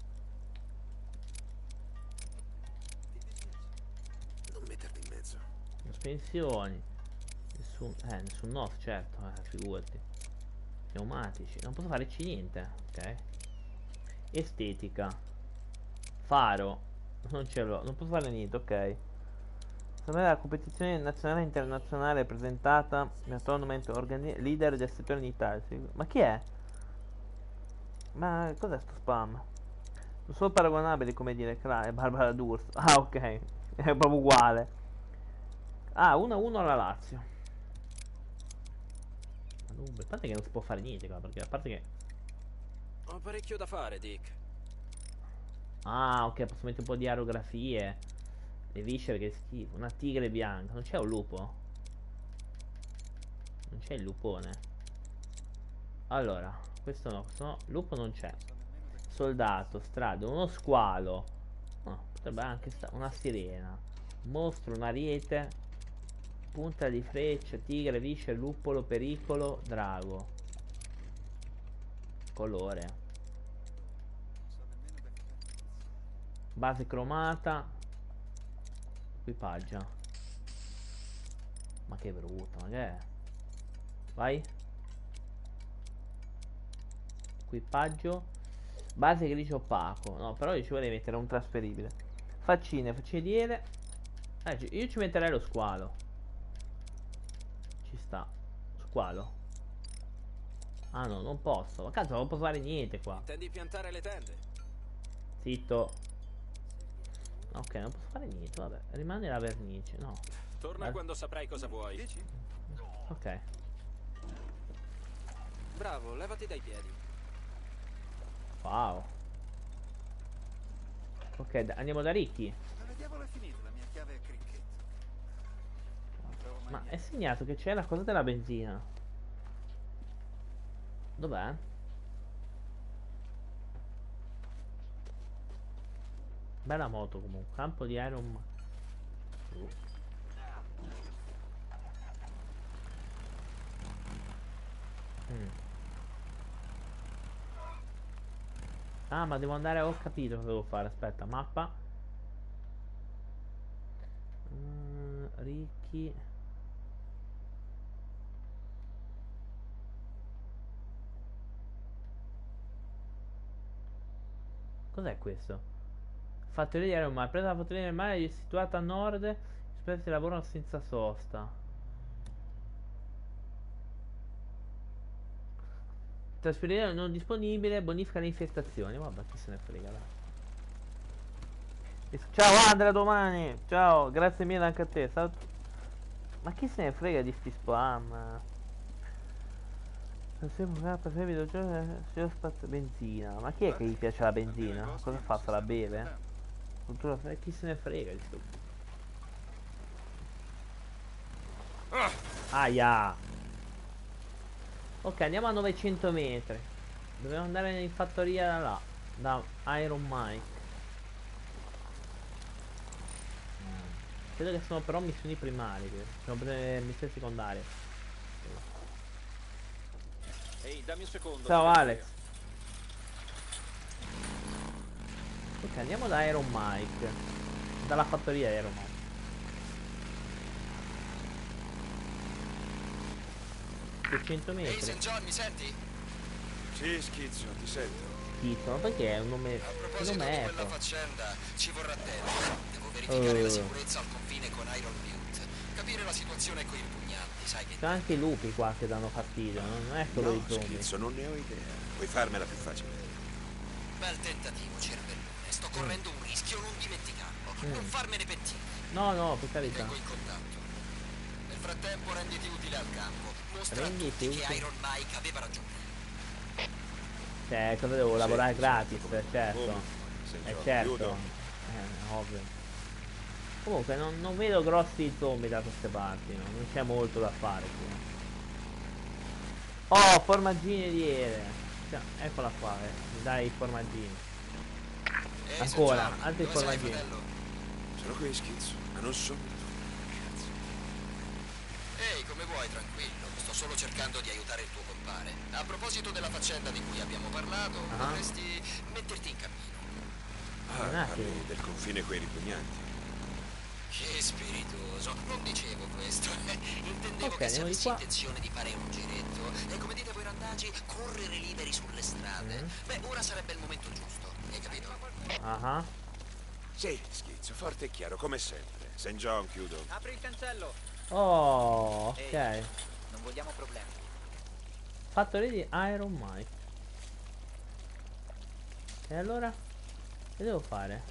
Non metterti in mezzo. Sospensioni. Nessun no, certo, figurati. Pneumatici. Non posso farci niente. Ok. Estetica. Faro. Non ce l'ho. Non posso fare niente, ok. La competizione nazionale e internazionale presentata nel tournament leader del settore in Italia. Ma chi è? Ma cos'è sto spam? Non sono paragonabili come dire Barbara D'Urso. Ah, ok. È proprio uguale. Ah, 1-1 alla Lazio. A parte che non si può fare niente qua, perché a parte che... Ho parecchio da fare, Dick. Ah, ok, posso mettere un po' di aerografie. Le viscere, che schifo. Una tigre bianca. Non c'è un lupo? Non c'è il lupone. Allora, questo no. Lupo non c'è. Soldato, strade, uno squalo. No, potrebbe anche stare una sirena. Mostro, un ariete. Punta di freccia, tigre, viscere, luppolo, pericolo, drago. Colore. Base cromata. Equipaggia. Ma che brutto, ma che è? Vai. Equipaggio. Base grigio opaco. No, però io ci vorrei mettere un trasferibile. Faccine di ele. Io ci metterei lo squalo. Ci sta. Squalo. Ah no, non posso. Ma cazzo, non posso fare niente qua. Intendi piantare le tende? Zitto. Ok, non posso fare niente. Vabbè, rimane la vernice. No. Torna quando saprai cosa vuoi. Ok. Bravo, levati dai piedi. Wow. Ok, andiamo da Ricky. Dove diavolo è finita la mia chiave a cricket? Ma è segnato che c'è la cosa della benzina. Dov'è? Bella moto comunque. Campo di Iron Man. Ah, ma devo andare. Ho capito cosa devo fare. Aspetta, mappa. Ricky. Cos'è questo? Fattoria di Iron Man. Presa la fattoria del mare è situata a nord. Gli esperti lavorano senza sosta. Trasferire non disponibile. Bonifica le infestazioni. Vabbè, chi se ne frega, dai. Ciao Andrea, domani. Ciao, grazie mille anche a te. Ma chi se ne frega di sti spam? Benzina. Ma chi è che gli piace la benzina? Cosa fa? Se la beve? Chi se ne frega di sto? Aia. Ok, andiamo a 900 metri. Dobbiamo andare in fattoria da là. Da Iron Mike. Credo che sono però missioni primarie. Sono missioni secondarie. Ehi, dammi un secondo. Ciao Alex. Ok, andiamo da Iron Mike. Dalla fattoria Iron Mike. metri. Ehi, St. John, mi senti? Sì, Schizzo, ti sento. Schizzo, ma perché è un nome? A proposito di quella faccenda, ci vorrà tempo. Devo verificare la sicurezza al confine con Iron Butte. Capire la situazione coi ripugnanti, sai che... C'è anche i lupi qua che danno fastidio, non è solo i zombie. Schizzo, non ne ho idea. Puoi farmela più facile. Bel tentativo, cervellone. Sto correndo un rischio, non dimenticarlo. Non farmene pentire. No, per carità. Tengo in contatto. Nel frattempo renditi utile al campo. Mostra a tutti che Iron Mike aveva ragione. Cioè, cosa devo lavorare gratis, certo. Certo. Ovvio. Comunque non vedo grossi zombie da queste parti, no? Non c'è molto da fare qui. Oh, formaggine di ele. Cioè, eccola qua, mi dai i formaggini. Ancora, altri formaggini. Sono qui, Schizzo, ma non sono tu. Ehi, come vuoi, tranquillo. Sto solo cercando di aiutare il tuo compare. A proposito della faccenda di cui abbiamo parlato, dovresti metterti in cammino. Parli del confine coi ripugnanti. Che spiritoso. Non dicevo questo. Intendevo che se avessi intenzione di fare un giretto e, come dite voi randaggi, correre liberi sulle strade. Beh, ora sarebbe il momento giusto. Hai capito? Sì, Schizzo, forte e chiaro, come sempre. St. John, chiudo. Apri il cancello. Oh, ok. Ehi, non vogliamo problemi. Fattoria di Iron Mike. E allora? Che devo fare?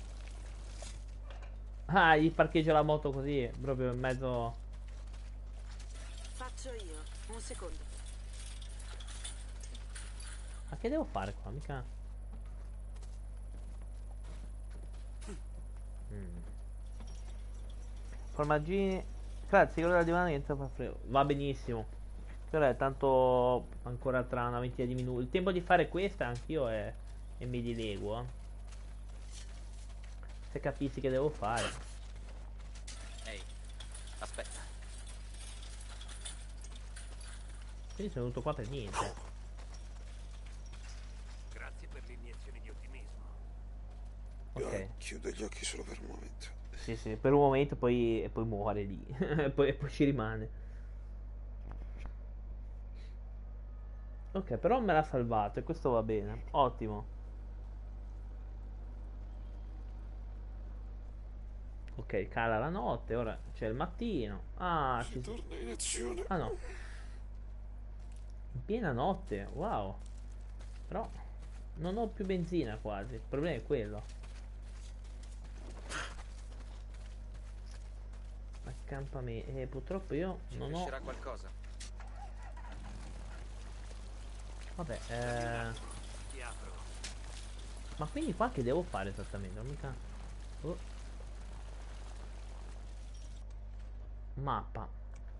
Ah, gli parcheggio la moto così, proprio in mezzo. Faccio io, un secondo. Ma che devo fare qua? Mica. Formaggini. Grazie, quello del divano niente fa freddo. Va benissimo. Però è tanto ancora tra una ventina di minuti. Il tempo di fare questa anch'io e mi dileguo. Se capissi che devo fare. Ehi, aspetta. Quindi sono venuto qua per niente. Grazie per l'iniezione di ottimismo. Ok. Chiudo gli occhi solo per un momento. Sì, per un momento e poi muore lì. e poi ci rimane. Ok, però me l'ha salvato e questo va bene. Ottimo. Ok, cala la notte, ora c'è il mattino. Ah, si torna in azione. Ah no. In piena notte, wow. Però non ho più benzina quasi. Il problema è quello. Accampamento. Purtroppo io non ho. Qualcosa. Vabbè, ma quindi qua che devo fare esattamente? Non mica. Oh. Mappa.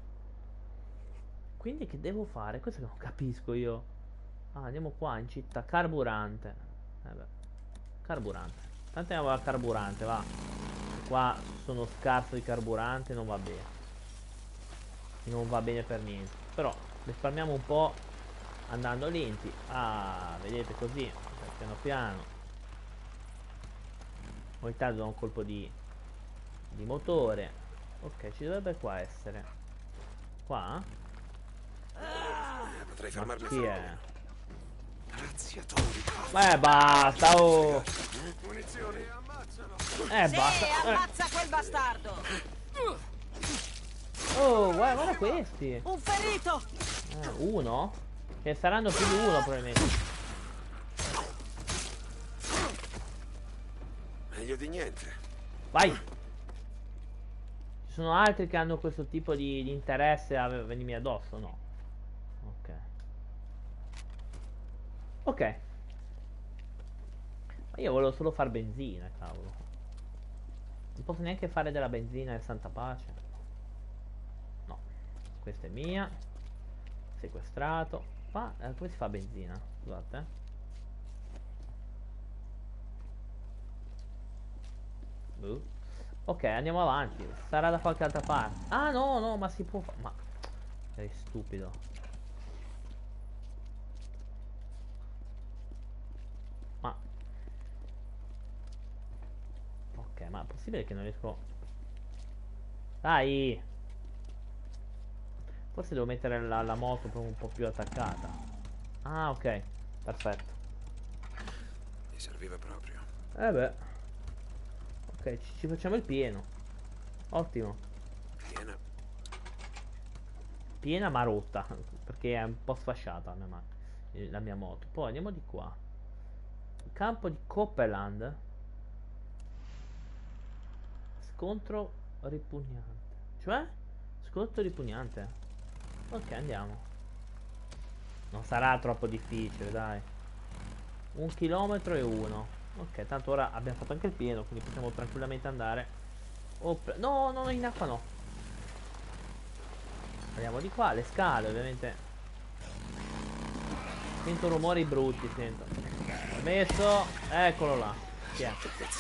Quindi che devo fare? Questo che non capisco io. Ah, andiamo qua in città. Carburante. Beh. Carburante. Tanto andiamo al carburante, va. Qua sono scarso di carburante, non va bene. Non va bene per niente. Però risparmiamo un po' andando lenti. Ah, vedete così. Piano piano. Ogni tanto do un colpo di motore. Ok, ci dovrebbe qua essere. Qua? Potrei fermarmi. Chi è? Razziatori. Basta, oh. Munizioni, ammazzalo. Basta. Ammazza quel bastardo. Oh, guarda questi. Un ferito. Uno? Che saranno più di uno probabilmente. Meglio di niente. Vai. Ci sono altri che hanno questo tipo di interesse a venirmi addosso, no? Ok. Ok. Ma io volevo solo far benzina, cavolo. Non posso neanche fare della benzina in santa pace. No. Questa è mia. Sequestrato. Qua, come si fa benzina? Scusate. Ok, andiamo avanti. Sarà da qualche altra parte. Ah, no, ma si può fare. Ma sei stupido. Ma ok, ma è possibile che non riesco. Dai. Forse devo mettere la moto proprio un po' più attaccata. Ah, ok. Perfetto. Mi serviva proprio. Beh. Ok, ci facciamo il pieno. Ottimo. Piena ma rotta. Perché è un po' sfasciata la mia moto. Poi andiamo di qua. Campo di Copeland. Scontro ripugnante. Cioè? Scontro ripugnante. Ok, andiamo. Non sarà troppo difficile, dai. 1 chilometro e 1. Ok, tanto ora abbiamo fatto anche il pieno, quindi possiamo tranquillamente andare. No, in acqua no. Andiamo di qua, le scale ovviamente. Sento rumori brutti, sento. Ho messo, eccolo là. Chi è?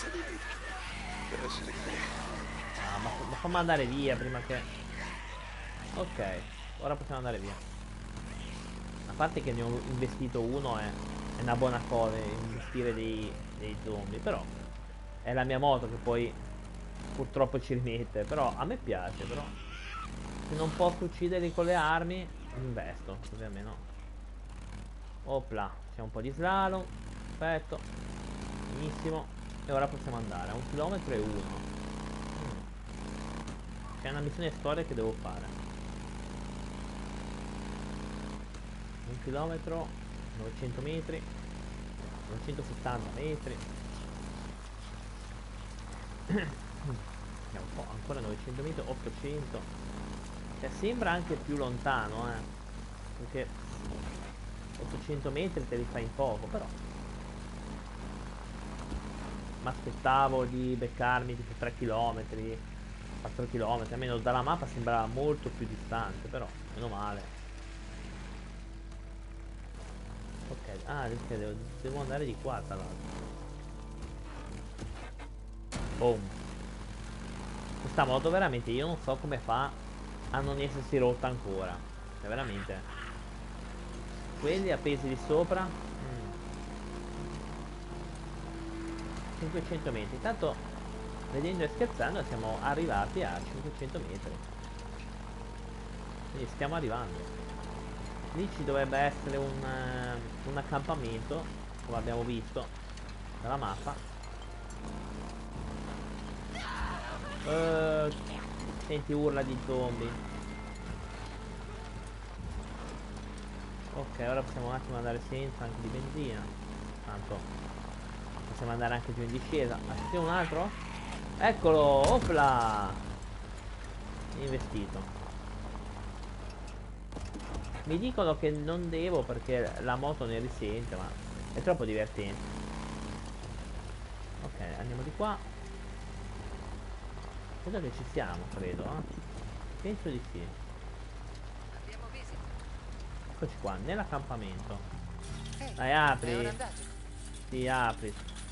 Ah, ma fammi andare via prima che. Ok, ora possiamo andare via. A parte che ne ho investito uno, è una buona cosa investire dei zombie, però è la mia moto che poi purtroppo ci rimette. Però a me piace, però se non posso ucciderli con le armi investo, così almeno. Opla, c'è un po' di slalom. Perfetto. Benissimo. E ora possiamo andare a 1 chilometro e 1. C'è una missione storia che devo fare. 1 chilometro, 900 metri, 970 metri. Vediamo un po', ancora 900 metri, 800. Cioè sembra anche più lontano, perché 800 metri te li fai in poco, però mi aspettavo di beccarmi tipo 3 km. 4 km, almeno dalla mappa sembrava molto più distante, però meno male. Ok, ah, devo andare di qua tra l'altro. Boom. Questa moto veramente io non so come fa a non essersi rotta ancora. Cioè veramente. Quelli appesi di sopra. 500 metri. Intanto, vedendo e scherzando, siamo arrivati a 500 metri. Quindi stiamo arrivando. Lì ci dovrebbe essere un accampamento, come abbiamo visto dalla mappa. Senti urla di zombie. Ok, ora possiamo un attimo andare senza anche di benzina. Tanto possiamo andare anche più in discesa. Ma c'è un altro? Eccolo, opla! Investito. Mi dicono che non devo perché la moto ne risente, ma è troppo divertente. Ok, andiamo di qua. Credo che ci siamo, credo, penso di sì. Eccoci qua, nell'accampamento. Dai, apri. Sì, apri.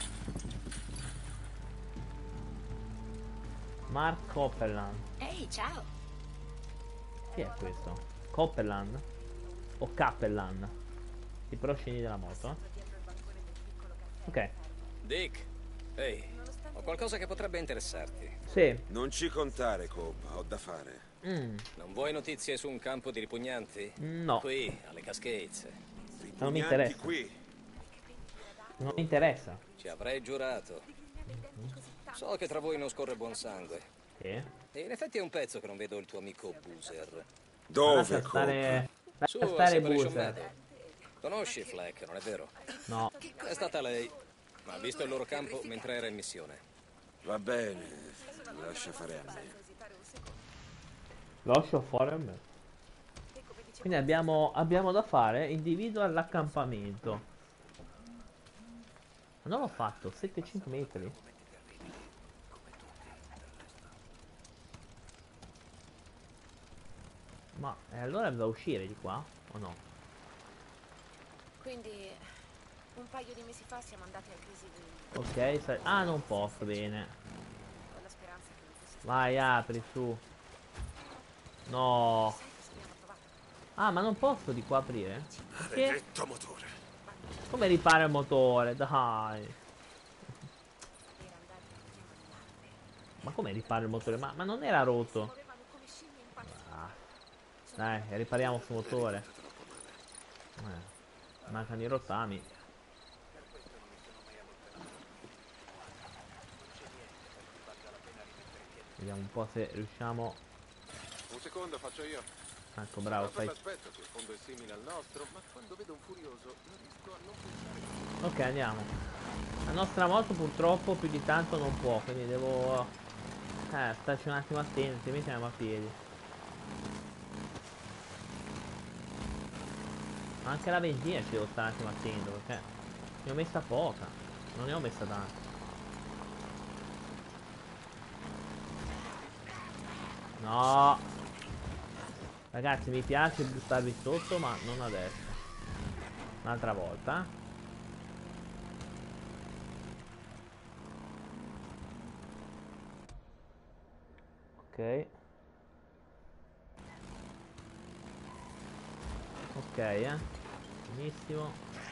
Mark Copeland. Ehi, ciao. Chi è questo? Copeland? O Capellan? Sì, però scendi dalla moto. Ok. Dick, ehi, ho qualcosa che potrebbe interessarti. Sì. Non ci contare, Cobb, ho da fare. Non vuoi notizie su un campo di ripugnanti? No. Qui, alle Cascades. Non mi interessa. Qui. Non mi interessa. Ci avrei giurato. So che tra voi non scorre buon sangue. Sì. E in effetti è un pezzo che non vedo il tuo amico Boozer. Dove, Cobb? Su, Lascia stare Separation Boozer. Meadow. Conosci Fleck, non è vero? No. È stata lei. Ma ha visto il loro campo mentre era in missione. Va bene, lascia fare a me. Lascia fare a me. Quindi abbiamo da fare. Individua l'accampamento. Ma non l'ho fatto, 700 metri. Ma allora bisogna uscire di qua o no? Quindi un paio di mesi fa siamo andati al Crazy Wing. Ok, ah, non posso, bene. Con la speranza che non fosse Vai, apri su. No. Ah, ma non posso di qua aprire? Perché? Maledetto motore. Come ripara il motore? Dai. Ma come ripara il motore? Ma non era rotto? Ah. Dai, ripariamo sul motore. Mancano i rottami. Vediamo un po' se riusciamo. Un secondo, faccio io. Ecco, bravo, fai. Aspetta, che il fondo è simile al nostro, ma quando vedo un furioso non riesco a non pensare. Ok, andiamo. La nostra moto purtroppo più di tanto non può, quindi devo starci un attimo attenti, altrimenti andiamo a piedi. Anche la benzina ci devo stare un attimo attento, perché ne ho messa poca, non ne ho messa tanta. No, ragazzi, mi piace buttarvi sotto, ma non adesso. Un'altra volta. Ok. Ok, benissimo.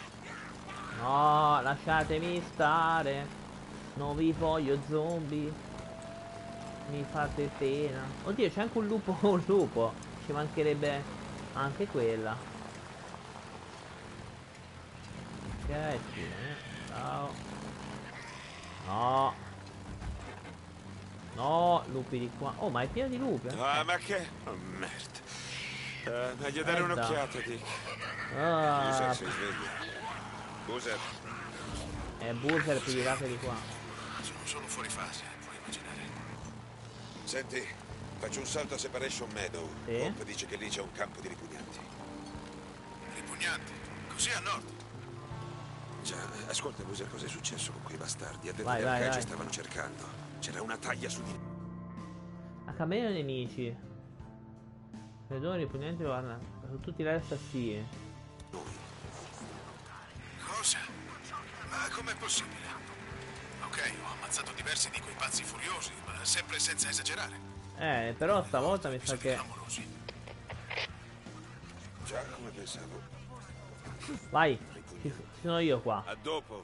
No, lasciatemi stare. Non vi voglio zombie. Mi fate pena. Oddio, c'è anche un lupo. Un lupo. Ci mancherebbe anche quella. Ok, sì, ciao. No. No, lupi di qua. Oh, ma è pieno di lupi. Ah, ma che... Oh, merda. Meglio dare un'occhiata, Dick. Boozer, sei sveglio. Boozer. Boozer più di là che di qua. Sono solo fuori fase, puoi immaginare. Senti, faccio un salto a Separation Meadow. Sì? Cobb dice che lì c'è un campo di ripugnanti. Ripugnanti? Così a nord? Già, ascolta, Boozer, cos'è successo con quei bastardi? Ha detto che al ci stavano cercando. C'era una taglia su di... A cambiare i nemici. Predoni ripugnanti guarda. Su tutti gli assassini. Cosa? Ma com'è possibile? Ok, ho ammazzato diversi di quei pazzi furiosi, ma sempre senza esagerare. Però stavolta mi sa che... Già, come pensavo. Vai, ci sono io qua. A dopo.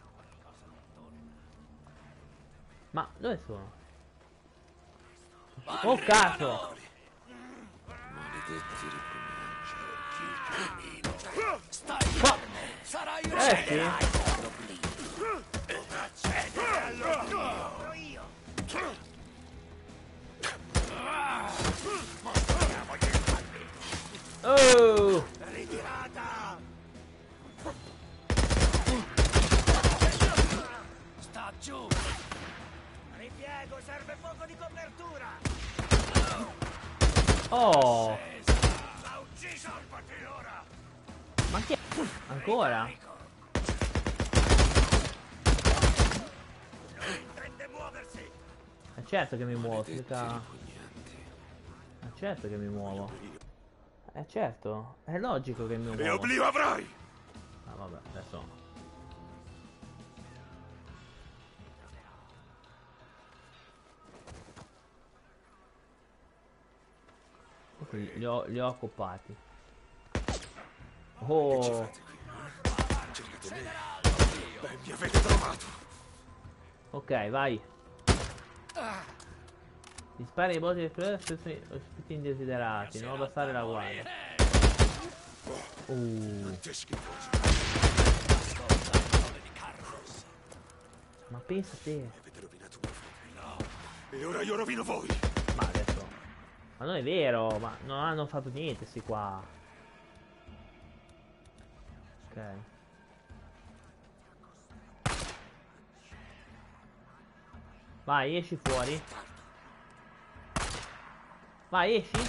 Ma dove sono? Oh cazzo! Maledetti ripugnanti. Stai fermo! Sarai sì. Oh! Ritirata! Sta giù! Ripiego, serve fuoco di copertura! Oh! L'ha ucciso! Salvati ora! Ma chi è? Ancora? Intende muoversi! È certo che mi muovo, mica... È certo che mi muovo. È certo, è logico che mi muovo. E oblio avrai! Ah vabbè, adesso... Li ho occupati. Oh! Che ci fate qui? Cercate me? Beh, mi avete trovato! Ok, vai. Dispara i botti di esplosione spesso ospiti indesiderati, non abbassare la guardia. Ma pensa a te. Avete rovinato mio fratello. E ora io rovino voi. Ma adesso. Ma non è vero, ma non hanno fatto niente sti qua. Ok. Vai, esci fuori. Vai, esci.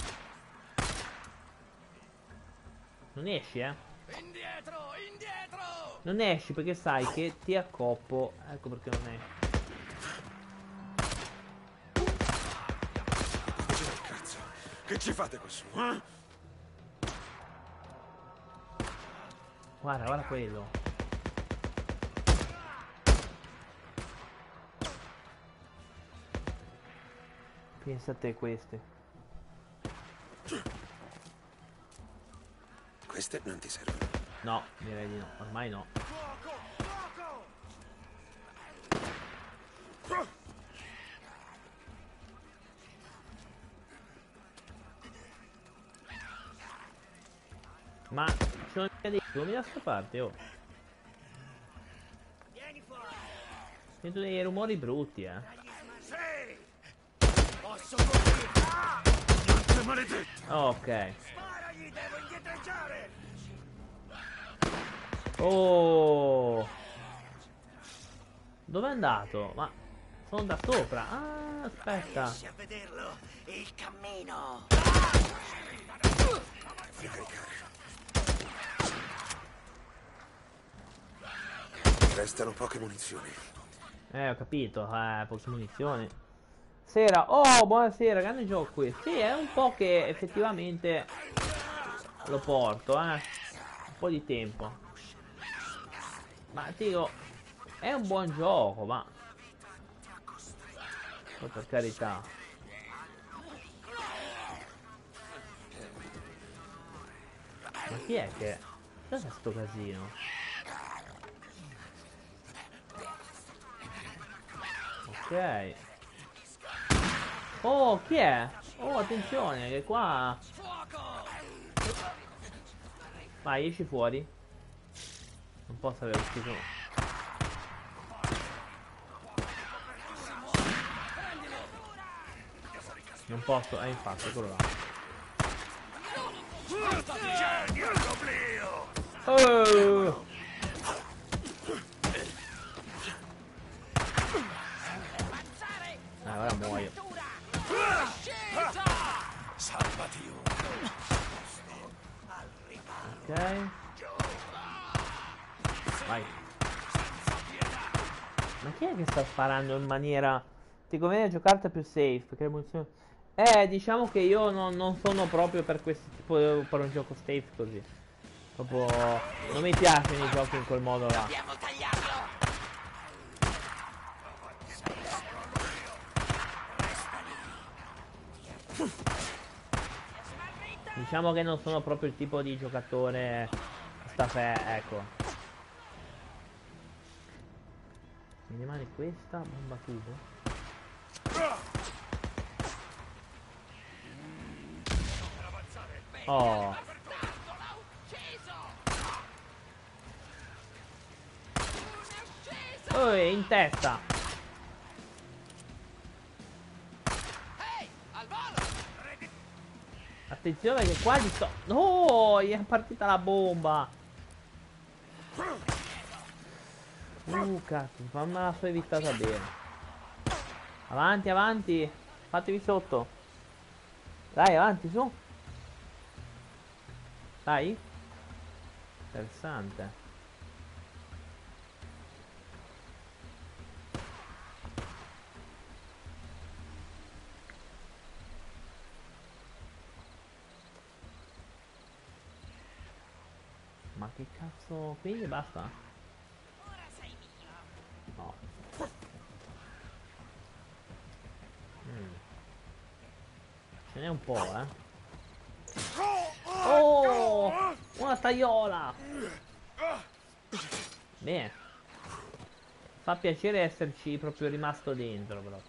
Non esci, Indietro, indietro! Non esci perché sai che ti accoppo. Ecco perché non esci. Cazzo, che ci fate qua su, eh? Guarda, guarda quello. Pensa a te queste. Queste non ti servono. No, direi di no, ormai no. Ma sono dei come da sta parte, oh. Sento dei rumori brutti, Posso ok. Sparagli, devo indietreggiare! Oh! Dove è andato? Ma sono da sopra. Ah, aspetta. Riesci a vederlo? Il cammino! Restano poche munizioni. Ho capito, poche munizioni. Sera, oh, buonasera, grande gioco questo. Sì, è un po' che effettivamente lo porto, un po' di tempo. Ma ti dico, è un buon gioco, ma oh, per carità. Ma chi è che... Cos'è sto casino? Ok. Oh, chi è? Oh, attenzione, che qua... Vai, esci fuori. Non posso aver ucciso. Non posso, infatti, eccolo là. Oh! Ora muoio. Salvati. Ok. Vai. Ma chi è che sta sparando in maniera... Ti conviene giocarti più safe perché le munizioni... Diciamo che io non sono proprio per questo tipo, per un gioco safe così. Proprio non mi piacciono i giochi in quel modo là. Diciamo che non sono proprio il tipo di giocatore ecco. Mi rimane questa bomba tubo. Oh. Oh, in testa. Attenzione che qua gli sto... No, gli è partita la bomba. Cazzo, fammela sua evitata bene. Avanti, avanti. Fatevi sotto. Dai, avanti, su. Dai. Interessante. Ma che cazzo... Quindi basta? No. Ce n'è un po', Oh! Una tagliola! Bene. Fa piacere esserci proprio rimasto dentro, però.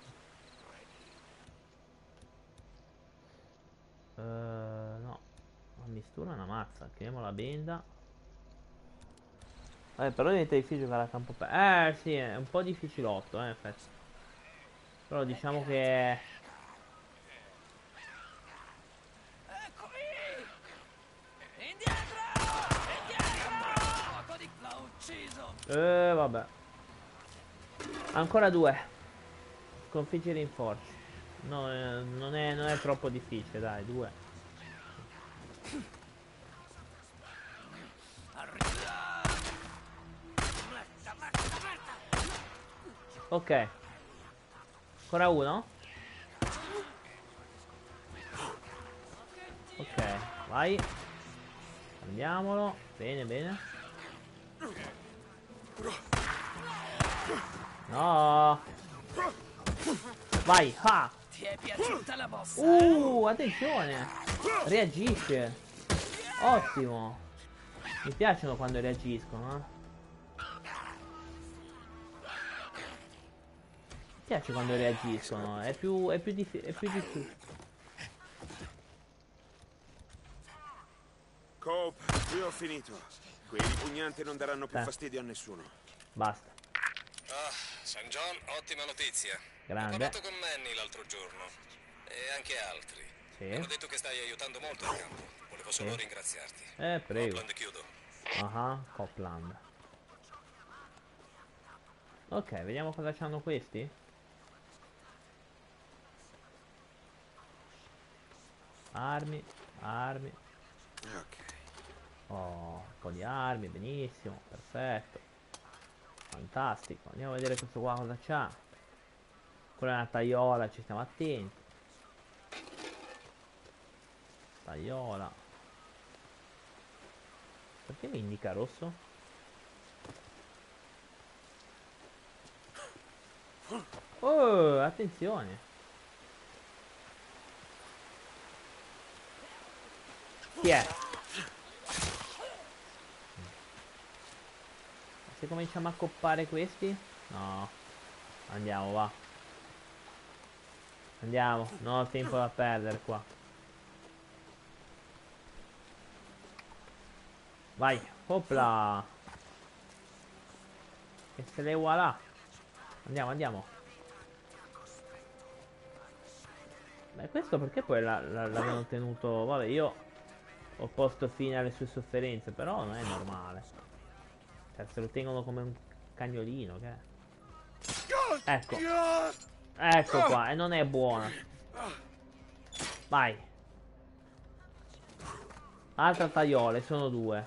No. La mistura è una mazza. Chiamiamo la benda. Però diventa difficile giocare a campo aperto. Sì, è un po' difficilotto, in effetti. Però diciamo che... vabbè. Ancora 2. Sconfigge i rinforzi. No, non è troppo difficile, dai, 2. Ok. Ancora 1. Ok, vai. Andiamolo. Bene, bene. No. Vai, ha. Ti è piaciuta la mossa? Attenzione. Reagisce. Ottimo. Mi piacciono quando reagiscono, Mi piace quando reagiscono. È più difficile. Cope, qui ho finito. Quei ripugnanti non daranno più fastidio a nessuno. Basta. Ah, St. John, ottima notizia. Grande. Ho parlato con Manny l'altro giorno. E anche altri. Sì. Mi hanno detto che stai aiutando molto al campo. Volevo solo ringraziarti. Prego. Copland, chiudo. Copland. Ok, vediamo cosa c'hanno questi. Armi. Ok. Un po' di armi, benissimo, perfetto. Fantastico. Andiamo a vedere questo qua cosa c'ha. Quella è una tagliola, ci stiamo attenti. Tagliola. Perché mi indica rosso? Oh, attenzione. Chi è? Se cominciamo a coppare questi? No. Andiamo, va. Andiamo, non ho tempo da perdere qua. Vai, opla. E se le voilà. Andiamo. Beh, questo perché poi l'avevano tenuto... Vabbè, io ho posto fine alle sue sofferenze, però non è normale. Cioè, se lo tengono come un cagnolino, che è? Ecco. Ecco qua, e non è buona. Vai. Altra tagliola, sono 2.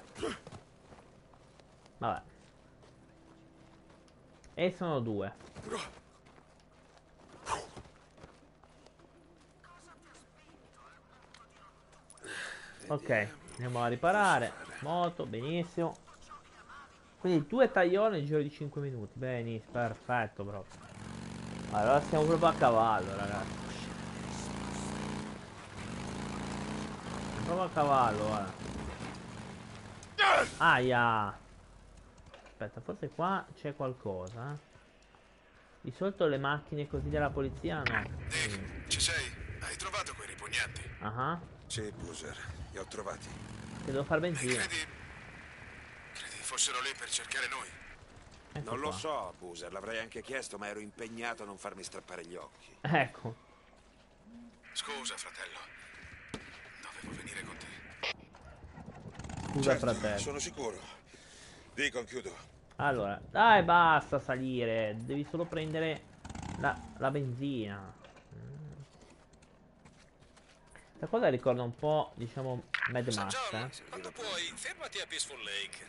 Vabbè. E sono 2. Ok, andiamo a riparare. Moto, benissimo. Quindi 2 taglioni nel giro di 5 minuti. Benissimo, perfetto proprio. Allora siamo proprio a cavallo, ragazzi. Siamo proprio a cavallo, guarda. Aia. Aspetta, forse qua c'è qualcosa, Di solito le macchine così della polizia no. Dave, ci sei? Hai trovato quei ripugnanti? Ah. Sì, Boozer, li ho trovati. Che devo far benzina. Credi fossero lì per cercare noi? Ecco Non lo qua. so, Boozer, l'avrei anche chiesto, ma ero impegnato a non farmi strappare gli occhi. Ecco. Scusa, fratello. Dovevo venire con te. Scusa, fratello. Sono sicuro. Deacon, chiudo. Allora, dai, basta salire. Devi solo prendere la benzina. La cosa ricorda un po', diciamo, Mad Max, Quando puoi, fermati a Peaceful Lake.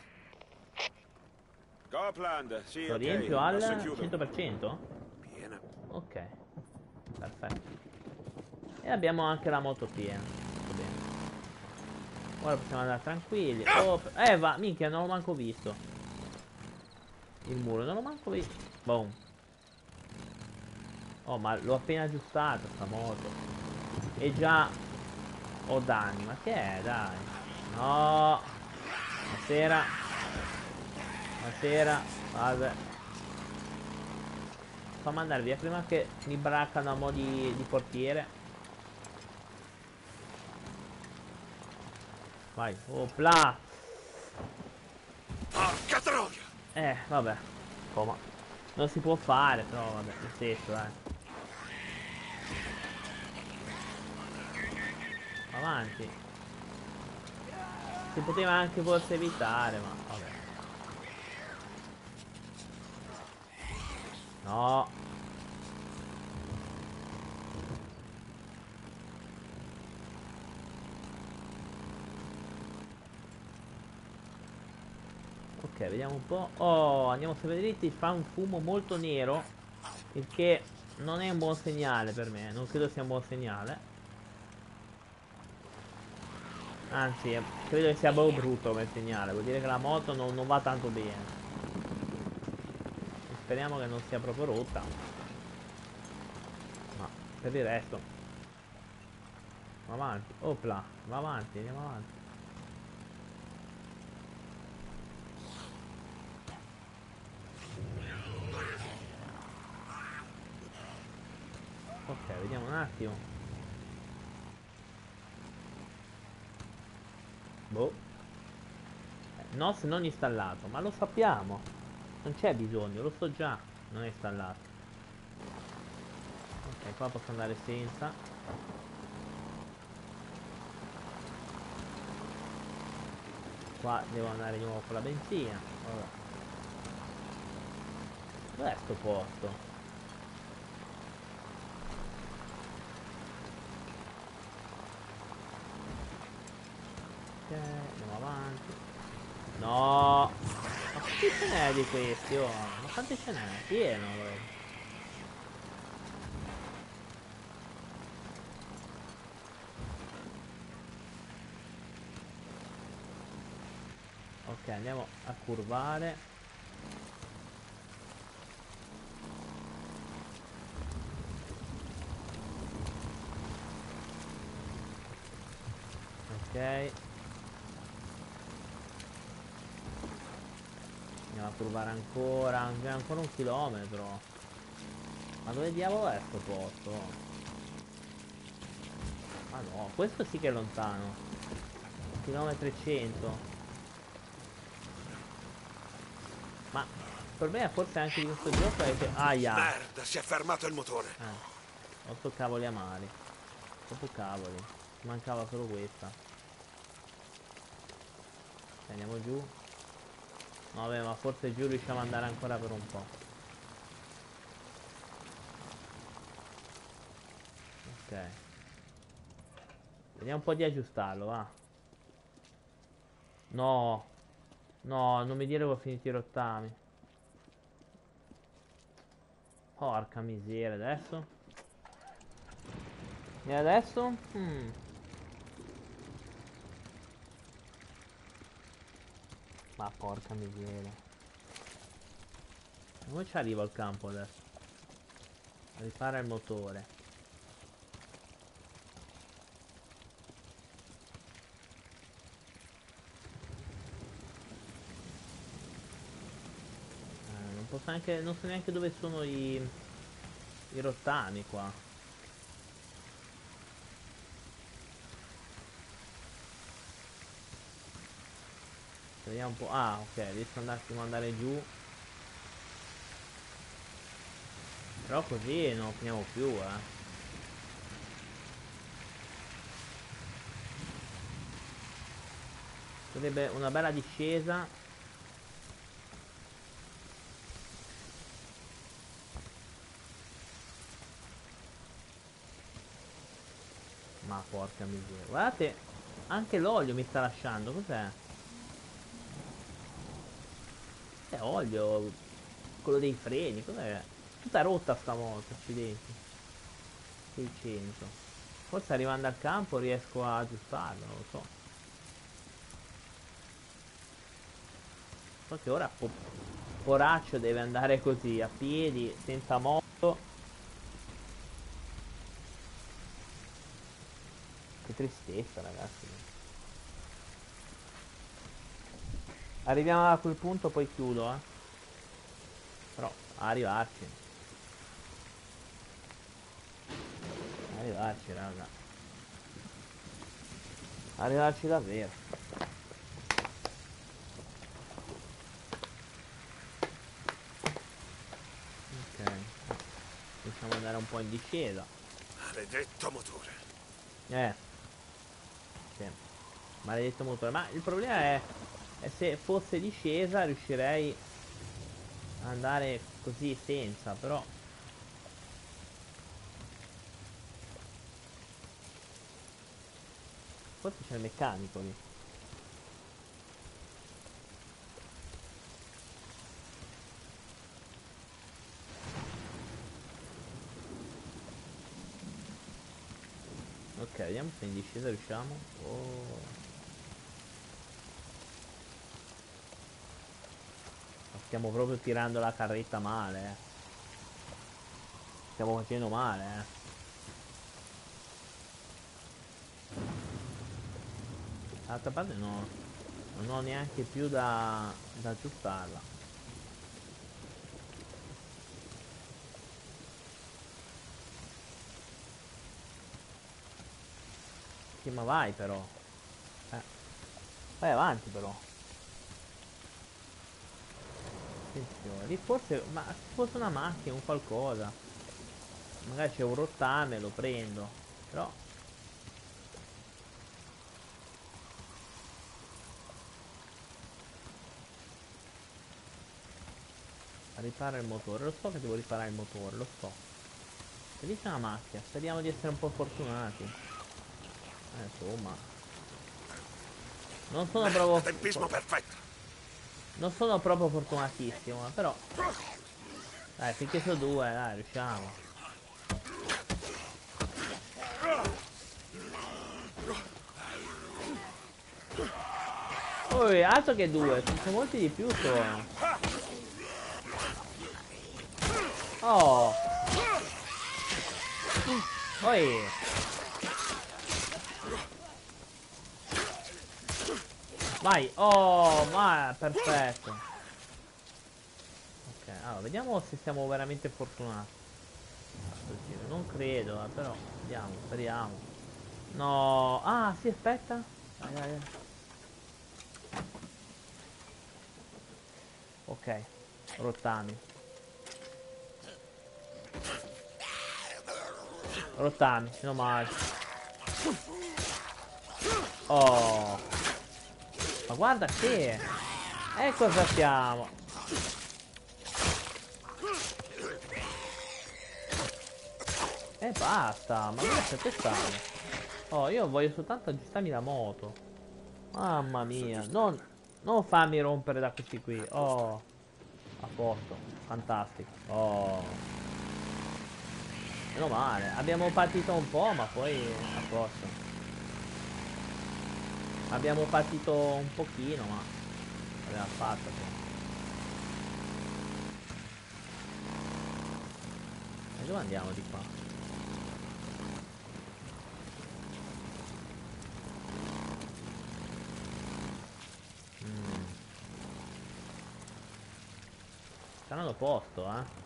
Copland, sì, Lo ok. riempio al Passo e chiudo. 100%? Piena. Ok. Perfetto. E abbiamo anche la moto piena. Tutto bene. Ora possiamo andare tranquilli. Oh, va, minchia, non l'ho manco visto. Il muro, non l'ho manco visto. Boom. Oh, ma l'ho appena aggiustata sta moto. E già ho danni. Ma che è, dai? No. Buonasera. Buonasera. Vabbè. Fammi andare via prima che mi braccano a mo' di portiere. Vai. Opla. Porca troia! Vabbè. Coma. Non si può fare, però vabbè, lo stesso, dai. Avanti. Si poteva anche forse evitare, ma vabbè. No. Ok, vediamo un po'. Oh, andiamo sempre dritti. Fa un fumo molto nero, il che non è un buon segnale per me. Non credo sia un buon segnale. Anzi, credo che sia proprio brutto come segnale. Vuol dire che la moto non va tanto bene. Speriamo che non sia proprio rotta. Ma per il resto va avanti. Opla, va avanti, andiamo avanti. Ok, vediamo un attimo. Boh. NOS non installato, ma lo sappiamo. Non c'è bisogno, lo so già. Non è installato. Ok, qua posso andare senza. Qua devo andare di nuovo con la benzina. Vabbè. Dov'è sto posto? Ok, andiamo avanti. No! Ma quanti ce n'è di questi? Oh? Ma quanti ce n'è? Pieno proprio. Ok, andiamo a curvare. Ok. Andiamo a curvare ancora. Abbiamo ancora 1 chilometro. Ma dove diavolo è sto posto? Ah no, questo sì che è lontano. 1 chilometro e 100. Ma il problema forse anche di questo gioco è che... Aia! Merda, si è fermato il motore. 8 cavoli amari. Troppo cavoli. Mancava solo questa. Andiamo giù. No, vabbè, ma forse giù riusciamo ad andare ancora per un po'. Ok. Vediamo un po' di aggiustarlo, va. No. No, non mi dire che ho finito i rottami. Porca miseria, adesso? E adesso? Ma porca miseria. Come ci arrivo al campo adesso? Ripara il motore. Non posso neanche. Non so neanche dove sono i rottami qua. Vediamo un po'. Ah, ok, riesco ad andare giù. Però così non finiamo più, Sarebbe una bella discesa. Ma porca miseria. Guardate, anche l'olio mi sta lasciando. Cos'è? È olio. Quello dei freni. Cos'è? Tutta rotta stavolta, accidenti. 600. Forse arrivando al campo riesco a aggiustarlo, non lo so. So che ora poraccio deve andare così, a piedi, senza moto. Che tristezza, ragazzi. Arriviamo a quel punto, poi chiudo, Però, arrivarci. Arrivarci, raga. Arrivarci davvero. Ok. Possiamo andare un po' in discesa. Maledetto motore. Sì. Maledetto motore. Ma il problema è se fosse discesa riuscirei ad andare così senza, però. Forse c'è il meccanico lì. Ok, vediamo se in discesa riusciamo. Oh. Stiamo proprio tirando la carretta male, Stiamo facendo male, D'altra parte no, non ho neanche più da aggiustarla. Sì, ma vai però. Vai avanti però. Attenzione, lì forse, ma se fosse una macchina, un qualcosa. Magari c'è un rottame, lo prendo. Però ripara il motore, lo so che devo riparare il motore, lo so. E lì c'è una macchina, speriamo di essere un po' fortunati. Insomma. Non sono proprio. Tempismo perfetto. Non sono proprio fortunatissimo, però. Dai, finché sono due, dai, riusciamo. Oh, altro che due, sono molti di più sono. Oh. Oi. Vai. Oh, ma perfetto. Ok, allora vediamo se siamo veramente fortunati. Non credo, però vediamo, speriamo. No. Ah, sì, aspetta. Dai, dai, dai. Ok, rottami. Rottami, meno male. Oh. Ma guarda che. Cosa siamo. E basta, ma non lasciate stare. Oh, io voglio soltanto aggiustarmi la moto. Mamma mia, non farmi rompere da questi qui. Oh, a posto, fantastico. Oh, meno male, abbiamo patito un po', ma poi a posto. Abbiamo patito un pochino, ma l'ha fatta però. E dove andiamo di qua? Strano posto,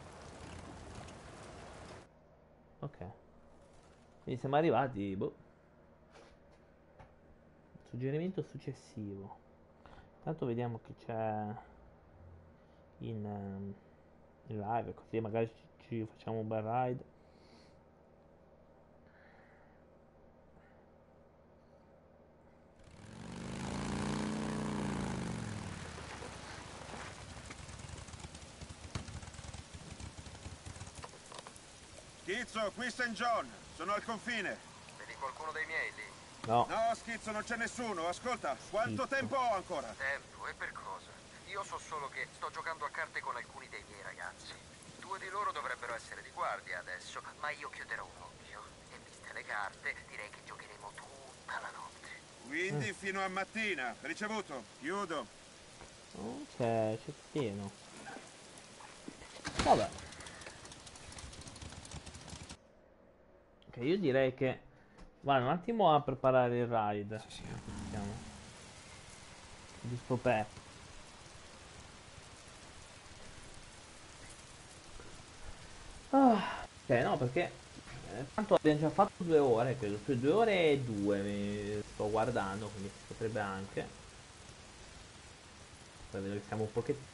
Ok. Quindi siamo arrivati, boh. Suggerimento successivo. Intanto vediamo che c'è in live, così magari ci facciamo un bel ride. Schizzo, qui St. John. Sono al confine. Vedi qualcuno dei miei lì? No. No, Schizzo, non c'è nessuno. Ascolta, quanto tempo ho ancora? Tempo? E per cosa? Io so solo che sto giocando a carte con alcuni dei miei ragazzi. 2 di loro dovrebbero essere di guardia adesso, ma io chiuderò un occhio. E viste le carte, direi che giocheremo tutta la notte. Quindi fino a mattina. Ricevuto. Chiudo. C'è pieno. Vabbè. Ok, io direi che vado un attimo a preparare il ride. Sì. Giusto per. Ok, no, perché tanto abbiamo già fatto 2 ore, credo, su 2 ore e 2 mi sto guardando, quindi potrebbe anche. Poi vedo che siamo un pochettino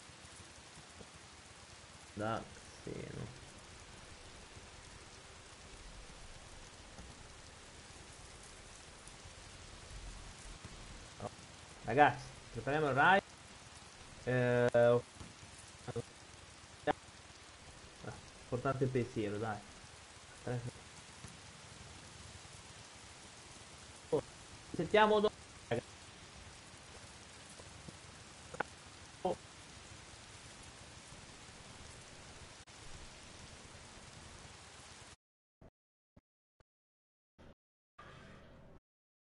da Xeno. Ragazzi, prepariamo il ride. Portate il pensiero, dai. Sentiamo dopo.